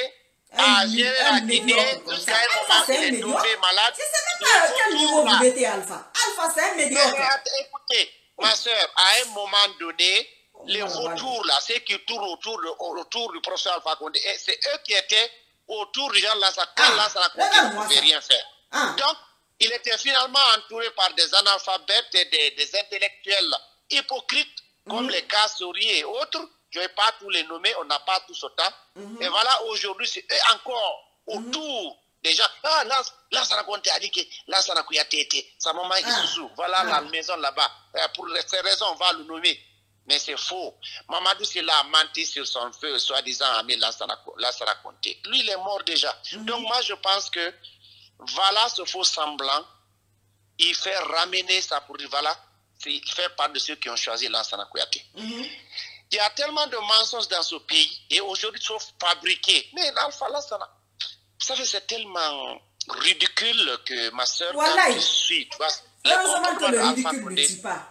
a géré la Guinée jusqu'à un moment où il est tombé malade. Je ne sais même pas à quel niveau vous mettez Alpha. Alpha, c'est un médiocre. Écoutez, ma soeur, à un moment donné, les retours là, ceux qui tournent autour du professeur Alpha Condé, c'est eux qui étaient autour de Jean Lansana Conté ne pouvait rien faire. Donc, il était finalement entouré par des analphabètes et des intellectuels hypocrites, comme les Kassori et autres. Je ne vais pas tous les nommer, on n'a pas tous autant. Et voilà, aujourd'hui, c'est eux encore autour des gens. Lansana Conté a dit que Lansana Kouyaté était sa maman Isuzu. Voilà la maison là-bas. Pour ces raisons, on va le nommer. Mais c'est faux. Mamadou Silla a menti sur son feu, soi-disant ami Lansana Conté. Lui, il est mort déjà. Donc moi, je pense que voilà ce faux semblant. Il fait ramener ça pour dire, voilà, il fait part de ceux qui ont choisi Lansana Kouyaté. Il y a tellement de mensonges dans ce pays et aujourd'hui, il faut fabriquer. Mais l'Alpha Lansana, vous savez, c'est tellement ridicule que ma soeur, voilà, quand tu suis, tu vois, heureusement que le ridicule ne tue pas.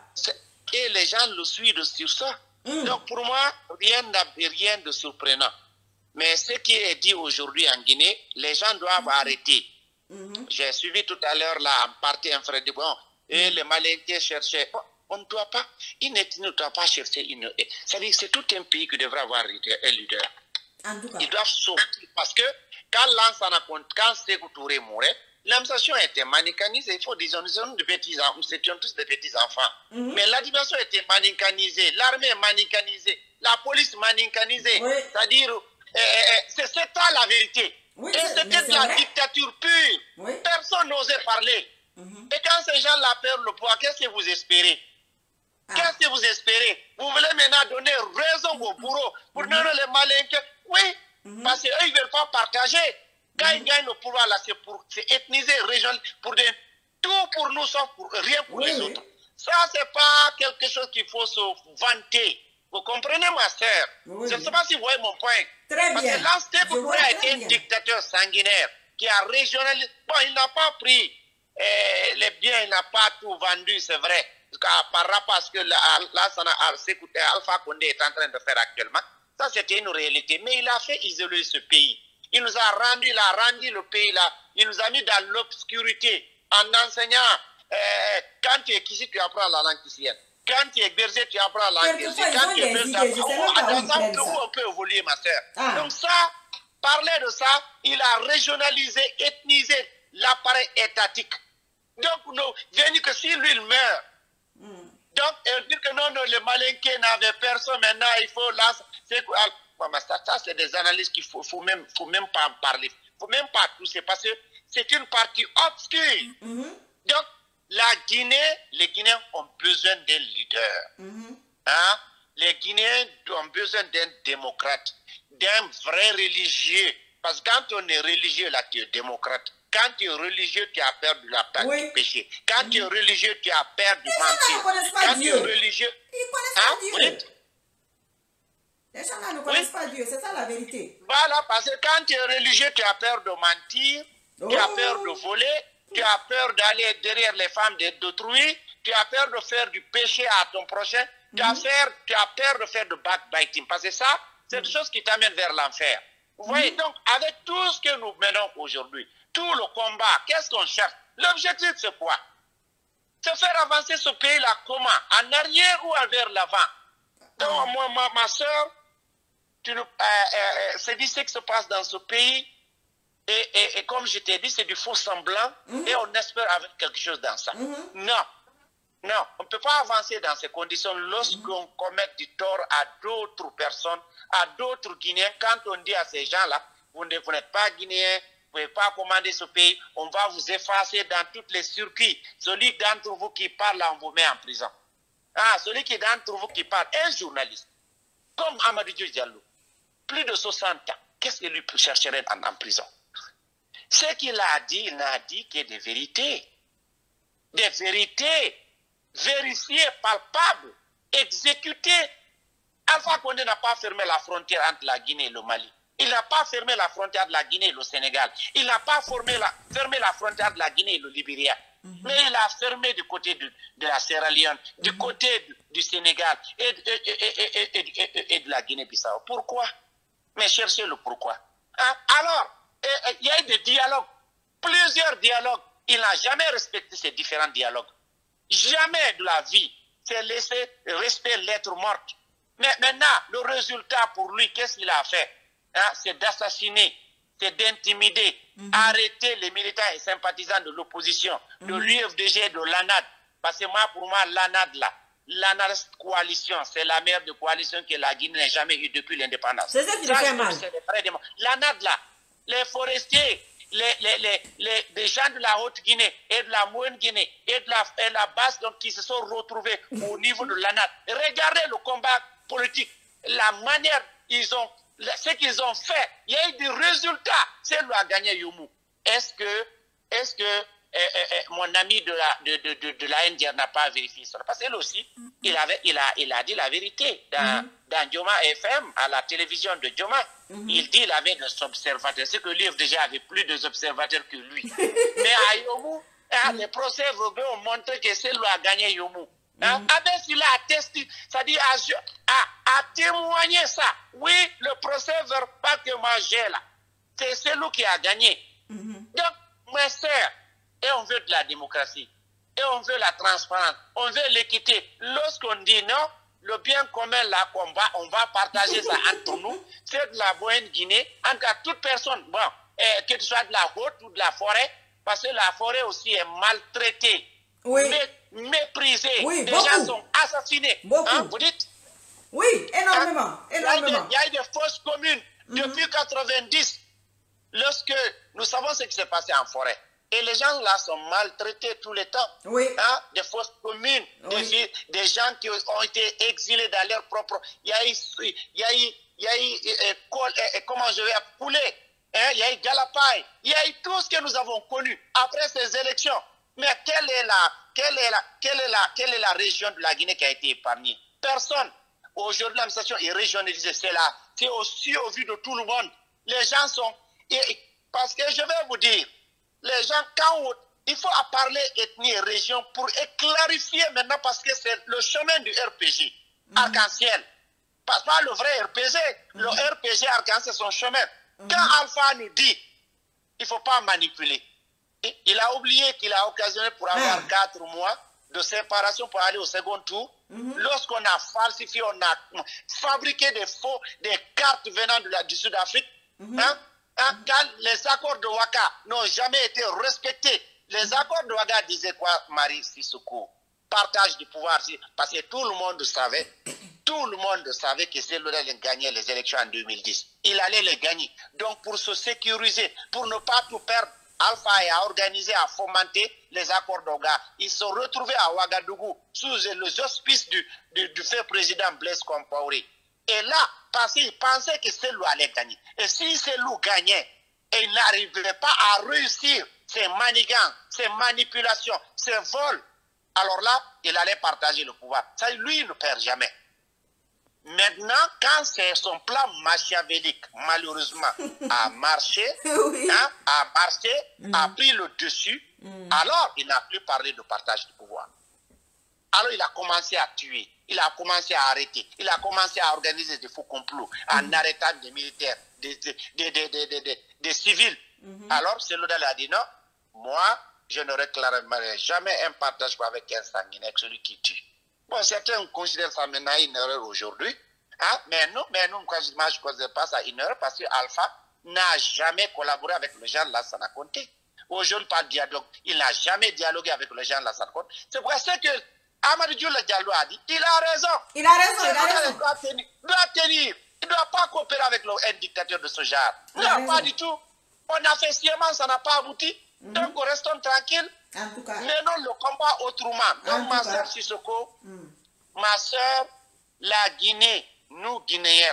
Et les gens le suivent sur ça. Donc pour moi, rien de surprenant. Mais ce qui est dit aujourd'hui en Guinée, les gens doivent arrêter. J'ai suivi tout à l'heure là, en partie un frère de bon, et les Malinqués cherchaient. On ne doit pas, il ne doit pas chercher une... C'est-à-dire c'est tout un pays qui devrait avoir un leader. Ils doivent sortir parce que quand Lansana Conté, quand Sékou Touré mourait, l'administration était manicanisée. Il faut dire, nous étions tous des petits enfants. Mais l'administration était manicanisée, l'armée manicanisée, la police manicanisée. C'est-à-dire, c'est ça la vérité. Et c'était de la dictature pure. Personne n'osait parler. Et quand ces gens-là perdent le pouvoir, qu'est-ce que vous espérez? Qu'est-ce que vous espérez? Vous voulez maintenant donner raison au bourreau pour donner les malinqués? Oui, parce qu'eux, ils ne veulent pas partager. Quand ils gagnent le pouvoir, là, c'est ethniser, régional, pour tout pour nous, sauf pour rien pour les autres. Ça, ce n'est pas quelque chose qu'il faut se vanter. Vous comprenez, ma soeur? Je ne sais pas si vous voyez mon point. Très parce bien. Parce que Sékou Touré a été un dictateur sanguinaire qui a régionalisé. Bon, il n'a pas pris les biens, il n'a pas tout vendu, c'est vrai. par rapport à ce que Alpha Condé est en train de faire actuellement, ça c'était une réalité. Mais il a fait isoler ce pays. Il nous a rendu, il a rendu le pays là. Il nous a mis dans l'obscurité en enseignant. Quand tu es ici, tu apprends la langue ici. Quand tu es berger, tu apprends la langue ici. Quand tu es berger, tu apprends où on peut évoluer, ma soeur. Donc ça, parler de ça, il a régionalisé, ethnisé l'appareil étatique. Donc, nous, venir que si lui, il meurt, donc, dire que non, le Malinké n'avait personne, maintenant, il faut là, ça, c'est des analyses qu'il faut même pas en parler. Il ne faut même pas toucher, parce que c'est une partie obscure. Donc, la Guinée, les Guinéens ont besoin d'un leader. Hein? Les Guinéens ont besoin d'un démocrate, d'un vrai religieux. Parce que quand on est religieux, là, tu es démocrate. Quand tu es religieux, tu as peur de la du péché. Quand tu es religieux, tu as peur du mentir. Quand tu es religieux... Ils connaissent pas Dieu. Les gens là ne connaissent pas Dieu, c'est ça la vérité. Voilà, parce que quand tu es religieux, tu as peur de mentir, tu as peur de voler, tu as peur d'aller derrière les femmes d'autrui, tu as peur de faire du péché à ton prochain, tu as peur de faire de backbiting. Parce que ça, c'est des choses qui t'amènent vers l'enfer. Vous voyez, donc, avec tout ce que nous menons aujourd'hui, tout le combat, qu'est-ce qu'on cherche? L'objectif, c'est quoi? C'est faire avancer ce pays-là comment? En arrière ou vers l'avant? Donc, moi, ma soeur, c'est dit ce qui se passe dans ce pays. Et comme je t'ai dit, c'est du faux semblant. Et on espère avec quelque chose dans ça. Non. Non, on ne peut pas avancer dans ces conditions lorsqu'on commet du tort à d'autres personnes, à d'autres Guinéens. Quand on dit à ces gens-là, vous n'êtes pas Guinéens, vous ne pouvez pas commander ce pays, on va vous effacer dans tous les circuits. Celui d'entre vous qui parle, on vous met en prison. Celui qui d'entre vous qui parle, un journaliste, comme Amadou Diallo, plus de 60 ans, qu'est-ce qu'il lui chercherait en prison? Ce qu'il a dit, il n'a dit que des vérités. Des vérités vérifiées, palpables, exécutées. Alpha Condé n'a pas fermé la frontière entre la Guinée et le Mali. Il n'a pas fermé la frontière de la Guinée et le Sénégal. Il n'a pas fermé la frontière de la Guinée et le Libéria. Mais il a fermé du côté de la Sierra Leone, du côté du Sénégal et de la Guinée-Bissau. Pourquoi? Mais cherchez le pourquoi. Alors, il y a eu des dialogues, plusieurs dialogues. Il n'a jamais respecté ces différents dialogues. Jamais de la vie. C'est laisser rester lettre morte. Mais maintenant, le résultat pour lui, qu'est-ce qu'il a fait? C'est d'assassiner, c'est d'intimider, arrêter les militants et sympathisants de l'opposition, de l'UFDG, de l'ANAD. Parce que pour moi, l'ANAD là, l'ANAD coalition, c'est la meilleure de coalition que la Guinée n'a jamais eue depuis l'indépendance. C'est ça qui fait mal. L'ANAD là, les forestiers, les gens de la Haute-Guinée et de la Moyenne-Guinée et de la basse donc, qui se sont retrouvés au niveau de l'ANAD. Regardez le combat politique, la manière ce qu'ils ont fait, il y a eu des résultats. C'est lui a gagné Youmou. Est-ce que mon ami de la NDR n'a pas vérifié ça? Parce qu'elle aussi, il a dit la vérité dans Djoma FM, à la télévision de Djoma. Il dit qu'il avait des observateurs. C'est que l'IFDG avait plus d'observateurs que lui. Mais à Youmou, les procès ont montré que c'est lui a gagné Youmou. Avec il a attesté, c'est-à-dire à témoigner ça. Oui, le procès verbal que moi j'ai là, c'est celui qui a gagné. Donc, mes sœurs, et on veut de la démocratie, et on veut la transparence, on veut l'équité. Lorsqu'on dit non, le bien commun là, on va partager ça entre nous, c'est de la Moyenne Guinée, en cas toute personne, bon, que ce soit de la haute ou de la forêt, parce que la forêt aussi est maltraitée. Méprisés, des gens sont assassinés. Vous dites? Oui, énormément. Il y a eu des fausses communes depuis 90, lorsque nous savons ce qui s'est passé en forêt. Et les gens là sont maltraités tout le temps. Des fausses communes, des gens qui ont été exilés dans leur propre... Il y a eu comment je vais appeler, il y a eu Galapaï, il y a eu tout ce que nous avons connu après ces élections. Mais quelle est la région de la Guinée qui a été épargnée? Personne. Aujourd'hui, l'administration est régionalisée. C'est aussi au vu de tout le monde. Les gens sont... Parce que je vais vous dire, les gens, quand Il faut parler ethnie et région pour clarifier maintenant parce que c'est le chemin du RPG, arc-en-ciel. Pas le vrai RPG. Le RPG arc-en-ciel, c'est son chemin. Quand Alpha nous dit, il ne faut pas manipuler, il a oublié qu'il a occasionné pour avoir 4 mois de séparation pour aller au second tour. Lorsqu'on a falsifié, on a fabriqué des cartes venant du Sud-Afrique. Quand les accords de Ouaka n'ont jamais été respectés, les accords de Ouaka disaient quoi, Marie Sissoko? Partage du pouvoir, parce que tout le monde savait que Cellodel gagnait les élections en 2010. Il allait les gagner. Donc pour se sécuriser, pour ne pas tout perdre, Alpha a organisé, a fomenté les accords d'Ouaga. Ils se sont retrouvés à Ouagadougou sous les auspices du fait président Blaise Compaoré. Et là, parce qu'ils pensaient que Cellou allait gagner. Et si Cellou gagnait, et il n'arrivait pas à réussir ses manigances, ses manipulations, ses vols, alors là, il allait partager le pouvoir. Ça, lui, il ne perd jamais. Maintenant, quand c'est son plan machiavélique, malheureusement, a marché, a pris le dessus, alors il n'a plus parlé de partage du pouvoir. Alors il a commencé à tuer, il a commencé à arrêter, il a commencé à organiser des faux complots en arrêtant des militaires, des civils. Alors Cellodel a dit non, moi je ne réclamerai jamais un partage avec un sanguinaire, celui qui tue. Bon, certains considèrent ça maintenant une erreur aujourd'hui, mais nous, moi je ne considère pas ça une erreur parce que Alpha n'a jamais collaboré avec le Jean Lassana Conté. Aujourd'hui, pas de dialogue, il n'a jamais dialogué avec le Jean Lassana Conté. C'est pour ça que Amadou Diallo a dit, il a raison. Il doit tenir. Il ne doit pas coopérer avec un dictateur de ce genre. Non, pas du tout. On a fait sciemment, ça n'a pas abouti. Donc, restons tranquilles. En tout cas. Menons le combat autrement. Donc, ma soeur Sissoko, ma soeur, la Guinée, nous Guinéens,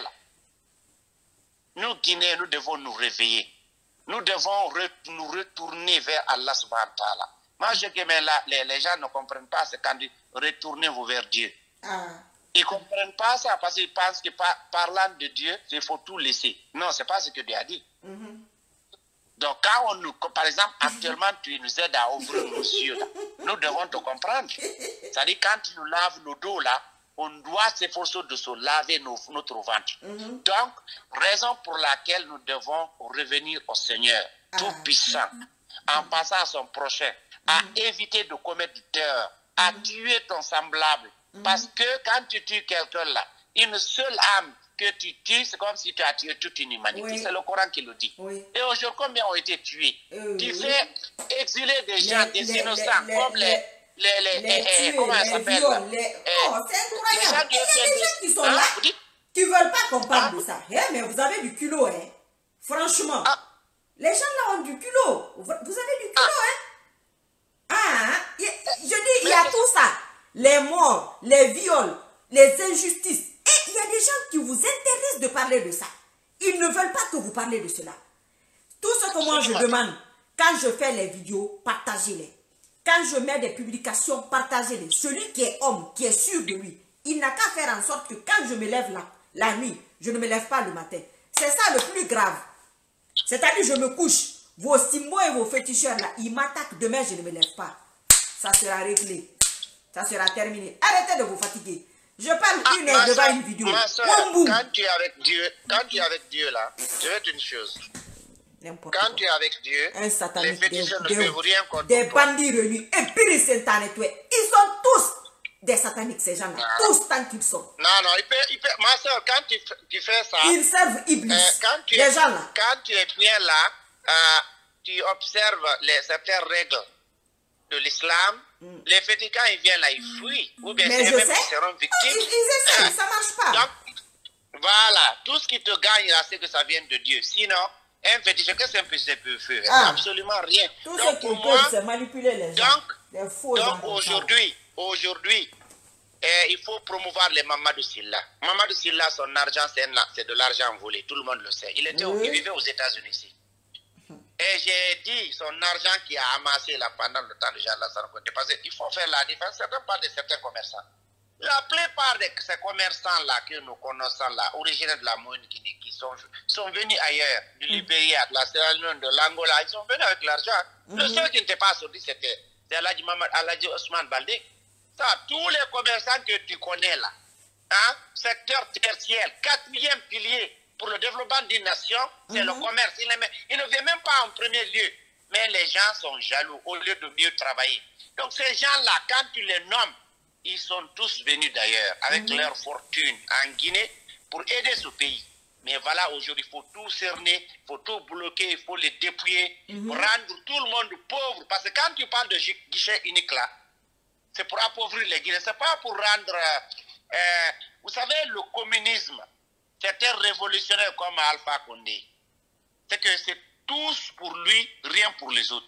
nous Guinéens, nous devons nous réveiller. Nous devons nous retourner vers Allah subhanahu wa ta'ala. Moi, je dis que les gens ne comprennent pas, c'est quand ils retournez-vous vers Dieu. Ils ne comprennent pas ça parce qu'ils pensent que parlant de Dieu, il faut tout laisser. Non, ce n'est pas ce que Dieu a dit. Donc, quand par exemple, actuellement, tu nous aides à ouvrir nos yeux, là, nous devons te comprendre. C'est-à-dire, quand tu nous laves le dos, là, on doit s'efforcer de se laver notre ventre. Donc, raison pour laquelle nous devons revenir au Seigneur, tout-puissant, en passant à son prochain, à éviter de commettre du tort, à tuer ton semblable. Parce que quand tu tues quelqu'un là, une seule âme que tu tues, c'est comme si tu as tué toute une humanité. C'est le Coran qui le dit. Et aujourd'hui, combien ont été tués? Tu fais exiler des gens, des innocents, comme comment ça s'appelle? C'est incroyable. Il y a des gens qui sont là, qui ne veulent pas qu'on parle de ça. Mais vous avez du culot, hein. Franchement. Les gens là ont du culot. Vous avez du culot, je dis, il y a tout ça. Les morts, les viols, les injustices. Et il y a des gens qui vous interdisent de parler de ça. Ils ne veulent pas que vous parlez de cela. Tout ce que moi je demande, quand je fais les vidéos, partagez-les. Quand je mets des publications, partagez-les. Celui qui est homme, qui est sûr de lui, il n'a qu'à faire en sorte que quand je me lève la nuit, je ne me lève pas le matin. C'est ça le plus grave. C'est-à-dire, je me couche. Vos symboles et vos féticheurs là, ils m'attaquent. Demain, je ne me lève pas. Ça sera réglé. Ça sera terminé. Arrêtez de vous fatiguer. Je parle une heure devant une vidéo. Ma soeur, quand tu es avec Dieu, là, je vais dire une chose. Quand tu es avec Dieu, les féticheurs ne peuvent rien contre toi. Des bandits réunis. Et puis les satanés, ils sont tous des sataniques, ces gens-là. Tous tant qu'ils sont. Non, ma soeur, quand tu fais ça, ils servent Iblis. Les gens là. Quand tu es bien là, tu observes certaines règles de l'islam. Les féticheurs, quand ils viennent là, ils fuient. Ou bien c'est eux-mêmes qui seront victimes. Ils essaient, ça ne marche pas. Donc, voilà, tout ce qui te gagne là, c'est que ça vient de Dieu. Sinon, un féticheur, qu'est-ce qu'un féticheur peut faire? Absolument rien. Tout ce qu'ils peuvent, c'est manipuler les gens. Donc aujourd'hui, il faut promouvoir les Mamadou Sylla. Mamadou Sylla, son argent, c'est de l'argent volé. Tout le monde le sait. Il vivait aux États-Unis ici. Et j'ai dit, son argent qu'il a amassé là pendant le temps de Jean Lassana Conté, parce qu'il faut faire la différence, certains parlent de certains commerçants. La plupart de ces commerçants-là que nous connaissons là, originaires de la Guinée, qui sont venus ailleurs, du Libéria, de la Sierra Leone, de l'Angola, ils sont venus avec l'argent. Le seul qui n'était pas sorti, c'était Aladji Ousmane Baldé. Ça, tous les commerçants que tu connais là, hein, secteur tertiaire, 4e pilier pour le développement d'une nation, c'est le commerce. Il ne vient même pas en premier lieu. Mais les gens sont jaloux au lieu de mieux travailler. Donc ces gens-là, quand tu les nommes, ils sont tous venus d'ailleurs avec leur fortune en Guinée pour aider ce pays. Mais voilà, aujourd'hui, il faut tout cerner, il faut tout bloquer, il faut les dépouiller, pour rendre tout le monde pauvre. Parce que quand tu parles de guichet unique là, c'est pour appauvrir les Guinéens, c'est pas pour rendre... vous savez, le communisme, c'était révolutionnaire comme Alpha Condé. C'est que c'est tous pour lui, rien pour les autres.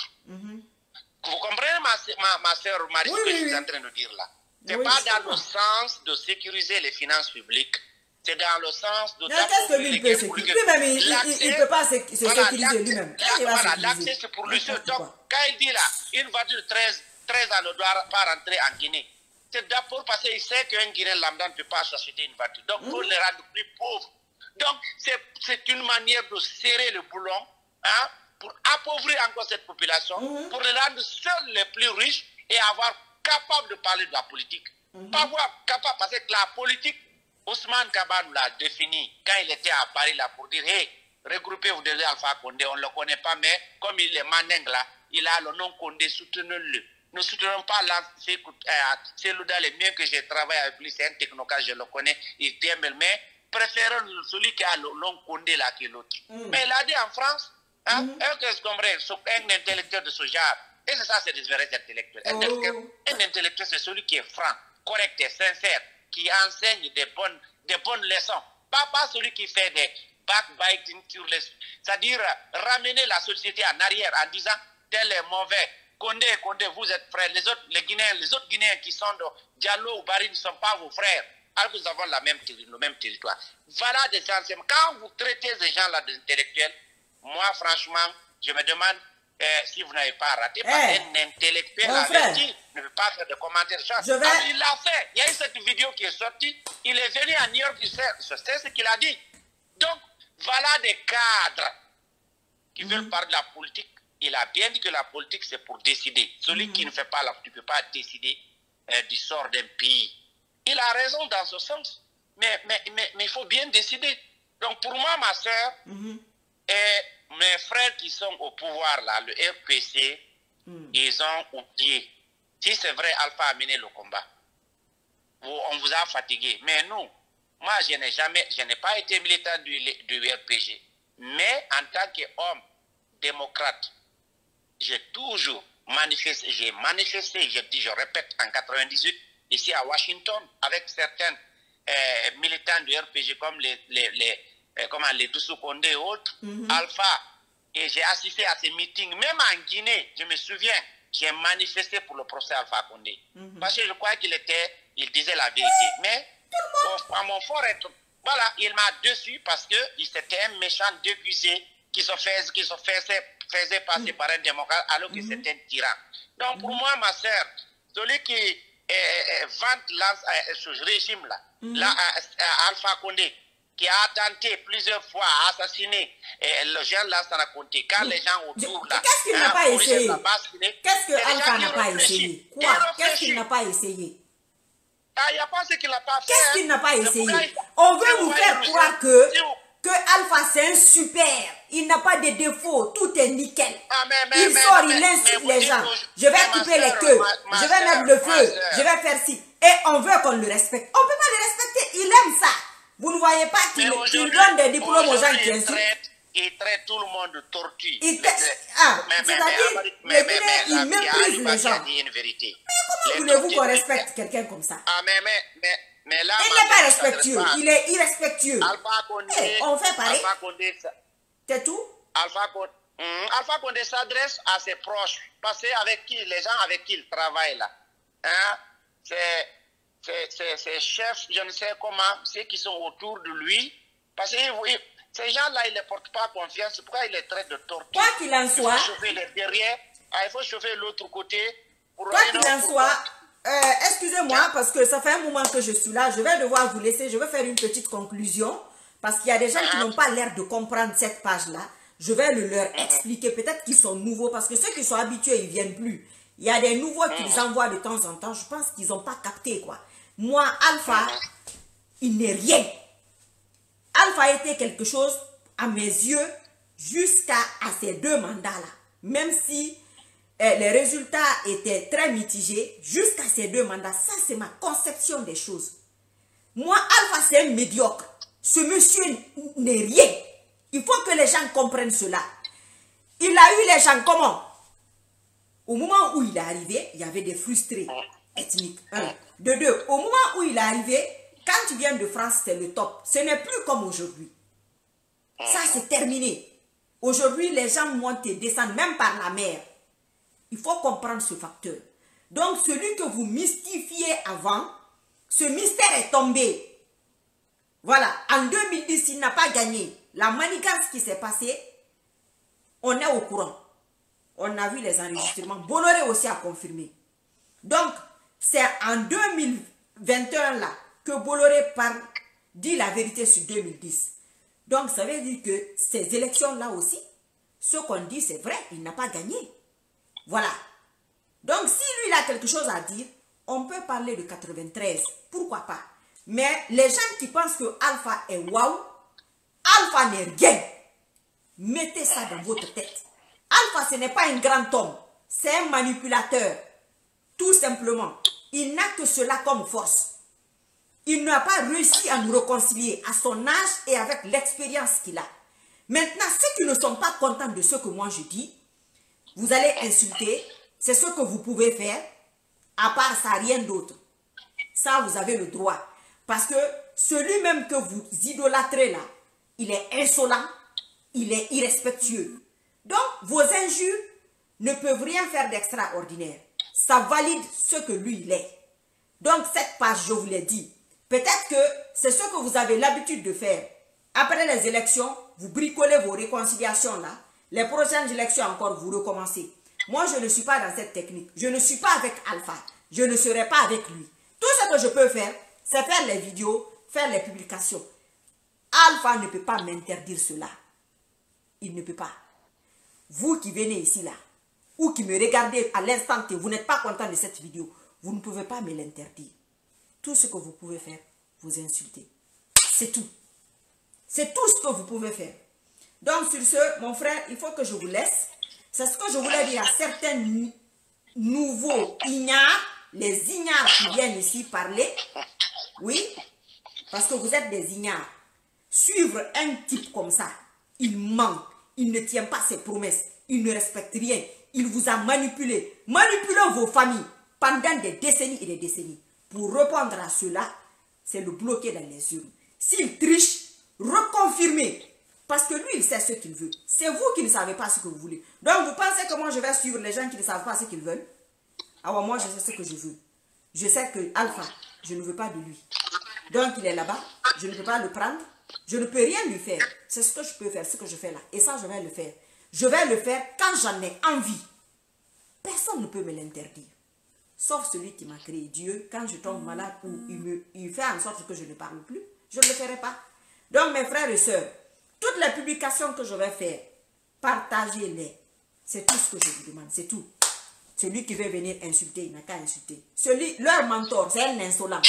Vous comprenez ma soeur Marie, ce que je suis en train de dire là? Ce n'est pas dans le sens de sécuriser les finances publiques, c'est dans le sens de... Qu'est-ce que lui, il peut sécuriser? Lui-même, il ne peut pas se sécuriser lui-même. Voilà, l'accès, c'est pour lui seul. Donc, quand il dit là, une voiture de 13 ans ne doit pas rentrer en Guinée, c'est d'abord parce qu'il sait qu'un Guinéen lambda ne peut pas s'acheter une voiture. Donc, pour les rendre plus pauvres. Donc, c'est une manière de serrer le boulon, hein, pour appauvrir encore cette population, pour les rendre seuls les plus riches et avoir capable de parler de la politique. Pas voir capable, parce que la politique, Ousmane Kaba nous l'a défini quand il était à Paris là pour dire, hey, regroupez-vous derrière Alpha Condé, on ne le connaît pas, mais comme il est mandingue là, il a le nom Condé, soutenons-le. Ne soutenons pas c'est Louda, le mien que j'ai travaillé avec lui, c'est un technocrate, je le connais, il t'aime, mais préférons celui qui a le nom Condé là que l'autre. Mais il a dit en France, hein, qu'est-ce qu'on un intellectuel de ce genre. Et c'est ça, c'est des vrais intellectuels. Un intellectuel, c'est celui qui est franc, correct et sincère, qui enseigne des bonnes leçons. Pas celui qui fait des backbiting sur les... C'est-à-dire ramener la société en arrière en disant, tel est mauvais. Condé, vous êtes frères. Les autres Guinéens qui sont de Diallo ou Bari ne sont pas vos frères. Alors que nous avons le même territoire. Voilà des gens. Quand vous traitez ces gens-là d'intellectuels, moi, franchement, je me demande si vous n'avez pas raté, parce qu'un intellectuel averti ne peut pas faire de commentaires. Il l'a fait. Il y a eu cette vidéo qui est sortie. Il est venu à New York, c'est ce qu'il a dit. Donc, voilà des cadres qui veulent parler de la politique. Il a bien dit que la politique, c'est pour décider. Celui qui ne fait pas la politique ne peut pas décider du sort d'un pays. Il a raison dans ce sens. Mais il faut bien décider. Donc, pour moi, ma soeur, et mes frères qui sont au pouvoir, là, le RPC, ils ont oublié. Si c'est vrai, Alpha a mené le combat. On vous a fatigué. Mais nous, moi, je n'ai pas été militant du RPG. Mais en tant qu'homme démocrate, j'ai toujours manifesté, je répète, en 98, ici à Washington, avec certains militants du RPG comme les Doussou Condé et autres, Alpha, et j'ai assisté à ces meetings, même en Guinée, je me souviens, j'ai manifesté pour le procès Alpha Condé. Parce que je crois il disait la vérité. Mais, à mon fort être, voilà, il m'a déçu parce que c'était un méchant déguisé qui se faisait passer par un démocrate alors que c'était un tyran. Donc, pour moi, ma soeur, celui qui vante ce régime-là, Alpha Condé, qui a tenté plusieurs fois à assassiner le jeune Lansana Conté, quand les gens autour là... Qu'est-ce qu'il n'a pas essayé? Qu'est-ce que Alpha n'a pas essayé? Quoi? Qu'est-ce qu'il n'a pas essayé? Il n'y a pas ce qu'il n'a pas fait. Qu'est-ce qu'il n'a pas essayé? On veut vous faire croire que Alpha c'est un super. Il n'a pas de défauts. Tout est nickel. Il sort, il insulte les gens. Je vais couper les queues. Je vais mettre le feu. Je vais faire ci. Et on veut qu'on le respecte. On ne peut pas le respecter. Il aime ça. Vous ne voyez pas qu'il donne des diplômes aux gens qui insultent? Il traite tout le monde de tortue. C'est-à-dire, il méprise les gens. Mais comment voulez-vous qu'on respecte quelqu'un comme ça? Mais là, il n'est pas respectueux, il est irrespectueux. On fait pareil. C'est tout? Alpha Condé s'adresse à ses proches. Parce que les gens avec qui il travaille là, hein, ces chefs, je ne sais comment, ceux qui sont autour de lui, parce que ces gens-là, ils ne portent pas confiance. C'est pourquoi il les traite de torture. Quoi qu'il en soit, il faut chauffer les derrière, il faut chauffer l'autre côté. Quoi qu'il en soit, excusez-moi, parce que ça fait un moment que je suis là. Je vais devoir vous laisser. Je vais faire une petite conclusion. Parce qu'il y a des gens qui n'ont pas l'air de comprendre cette page-là. Je vais leur expliquer. Peut-être qu'ils sont nouveaux. Parce que ceux qui sont habitués, ils ne viennent plus. Il y a des nouveaux qui les envoient de temps en temps. Je pense qu'ils n'ont pas capté, quoi. Moi, Alpha, il n'est rien. Alpha était quelque chose, à mes yeux, jusqu'à ces 2 mandats-là. Même si les résultats étaient très mitigés, jusqu'à ces 2 mandats, ça c'est ma conception des choses. Moi, Alpha, c'est un médiocre. Ce monsieur n'est rien. Il faut que les gens comprennent cela. Il a eu les gens comment? Au moment où il est arrivé, il y avait des frustrés ethniques. 1. De 2, au moment où il est arrivé, quand tu viens de France, c'est le top. Ce n'est plus comme aujourd'hui. Ça, c'est terminé. Aujourd'hui, les gens montent et descendent, même par la mer. Il faut comprendre ce facteur. Donc, celui que vous mystifiez avant, ce mystère est tombé. Voilà. En 2010, il n'a pas gagné. La manigance qui s'est passée, on est au courant. On a vu les enregistrements. Bolloré aussi a confirmé. Donc, c'est en 2021 là que Bolloré dit la vérité sur 2010. Donc, ça veut dire que ces élections-là aussi, ce qu'on dit, c'est vrai, il n'a pas gagné. Voilà. Donc, si lui, il a quelque chose à dire, on peut parler de 93. Pourquoi pas? Mais les gens qui pensent que Alpha est waouh, Alpha n'est rien. Mettez ça dans votre tête. Alpha, ce n'est pas un grand homme. C'est un manipulateur. Tout simplement. Il n'a que cela comme force. Il n'a pas réussi à nous réconcilier à son âge et avec l'expérience qu'il a. Maintenant, ceux qui ne sont pas contents de ce que moi je dis, vous allez insulter. C'est ce que vous pouvez faire. À part ça, rien d'autre. Ça, vous avez le droit. Parce que celui même que vous idolâtrez là, il est insolent, il est irrespectueux. Donc, vos injures ne peuvent rien faire d'extraordinaire. Ça valide ce que lui, il est. Donc, cette page, je vous l'ai dit, peut-être que c'est ce que vous avez l'habitude de faire. Après les élections, vous bricolez vos réconciliations là. Les prochaines élections encore, vous recommencez. Moi, je ne suis pas dans cette technique. Je ne suis pas avec Alpha. Je ne serai pas avec lui. Tout ce que je peux faire, c'est faire les vidéos, faire les publications. Alpha ne peut pas m'interdire cela. Il ne peut pas. Vous qui venez ici là, ou qui me regardez à l'instant que vous n'êtes pas content de cette vidéo, vous ne pouvez pas me l'interdire. Tout ce que vous pouvez faire, vous insulter. C'est tout. C'est tout ce que vous pouvez faire. Donc sur ce, mon frère, il faut que je vous laisse. C'est ce que je voulais dire à certains nouveaux ignares, les ignares qui viennent ici parler. Oui, parce que vous êtes des ignares. Suivre un type comme ça, il ment, il ne tient pas ses promesses, il ne respecte rien, il vous a manipulé. Manipulez vos familles pendant des décennies et des décennies. Pour répondre à cela, c'est le bloquer dans les urnes. S'il triche, reconfirmez. Parce que lui, il sait ce qu'il veut. C'est vous qui ne savez pas ce que vous voulez. Donc, vous pensez que moi, je vais suivre les gens qui ne savent pas ce qu'ils veulent? Alors, moi, je sais ce que je veux. Je sais que Alpha, je ne veux pas de lui. Donc, il est là-bas. Je ne peux pas le prendre. Je ne peux rien lui faire. C'est ce que je peux faire, ce que je fais là. Et ça, je vais le faire. Je vais le faire quand j'en ai envie. Personne ne peut me l'interdire. Sauf celui qui m'a créé. Dieu, quand je tombe malade ou il fait en sorte que je ne parle plus, je ne le ferai pas. Donc, mes frères et sœurs, toutes les publications que je vais faire, partagez-les. C'est tout ce que je vous demande, c'est tout. Celui qui veut venir insulter, il n'a qu'à insulter. Leur mentor, c'est un insolent.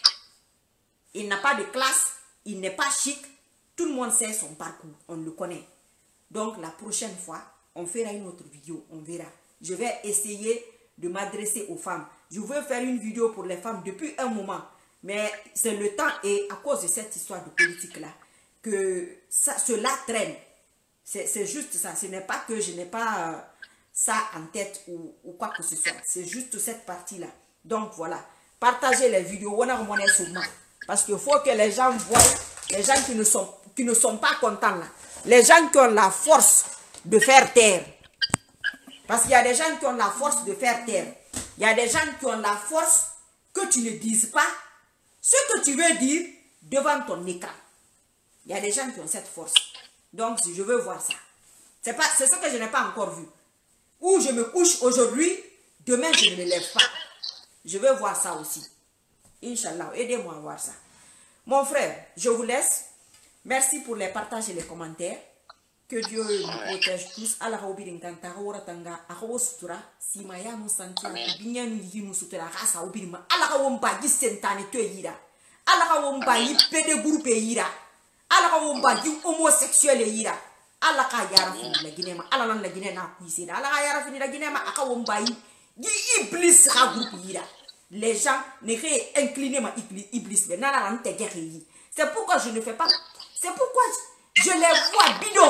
Il n'a pas de classe, il n'est pas chic. Tout le monde sait son parcours, on le connaît. Donc la prochaine fois, on fera une autre vidéo, on verra. Je vais essayer de m'adresser aux femmes. Je veux faire une vidéo pour les femmes depuis un moment. Mais c'est le temps et à cause de cette histoire de politique-là, que cela traîne. C'est juste ça. Ce n'est pas que je n'ai pas ça en tête ou quoi que ce soit. C'est juste cette partie-là. Donc voilà. Partagez les vidéos. Parce qu'il faut que les gens voient, les gens qui ne sont pas contents là. Les gens qui ont la force de faire taire. Parce qu'il y a des gens qui ont la force de faire taire. Il y a des gens qui ont la force que tu ne dises pas ce que tu veux dire devant ton écran. Il y a des gens qui ont cette force. Donc, si je veux voir ça. C'est ce que je n'ai pas encore vu. Ou je me couche aujourd'hui, demain je ne me lève pas. Je veux voir ça aussi. Inch'Allah, aidez-moi à voir ça. Mon frère, je vous laisse. Merci pour les partages et les commentaires. Que Dieu nous protège tous. Allah obirin kanta hawara tanga ahawo sutura simaya no santia binya no yinu sutura hasa obirin ma Allah ka womba gi sentane to yira. Allah ka womba yi pede groupe yira. Allah ka womba gi homosexuel yira. Allah ka yara fini la Guinée ma Allah nan la Guinée na kuisé. Allah ka yara fini la Guinée ma aka womba yi gi iblis ha groupe yira. Les gens ne ré incliner ma iblis mais nana nan te guerre. C'est pourquoi je ne fais pas. C'est pourquoi je les vois bidons.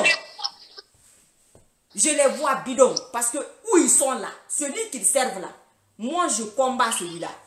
Je les vois bidons. Parce que où ils sont là, celui qu'ils servent là, moi je combats celui-là.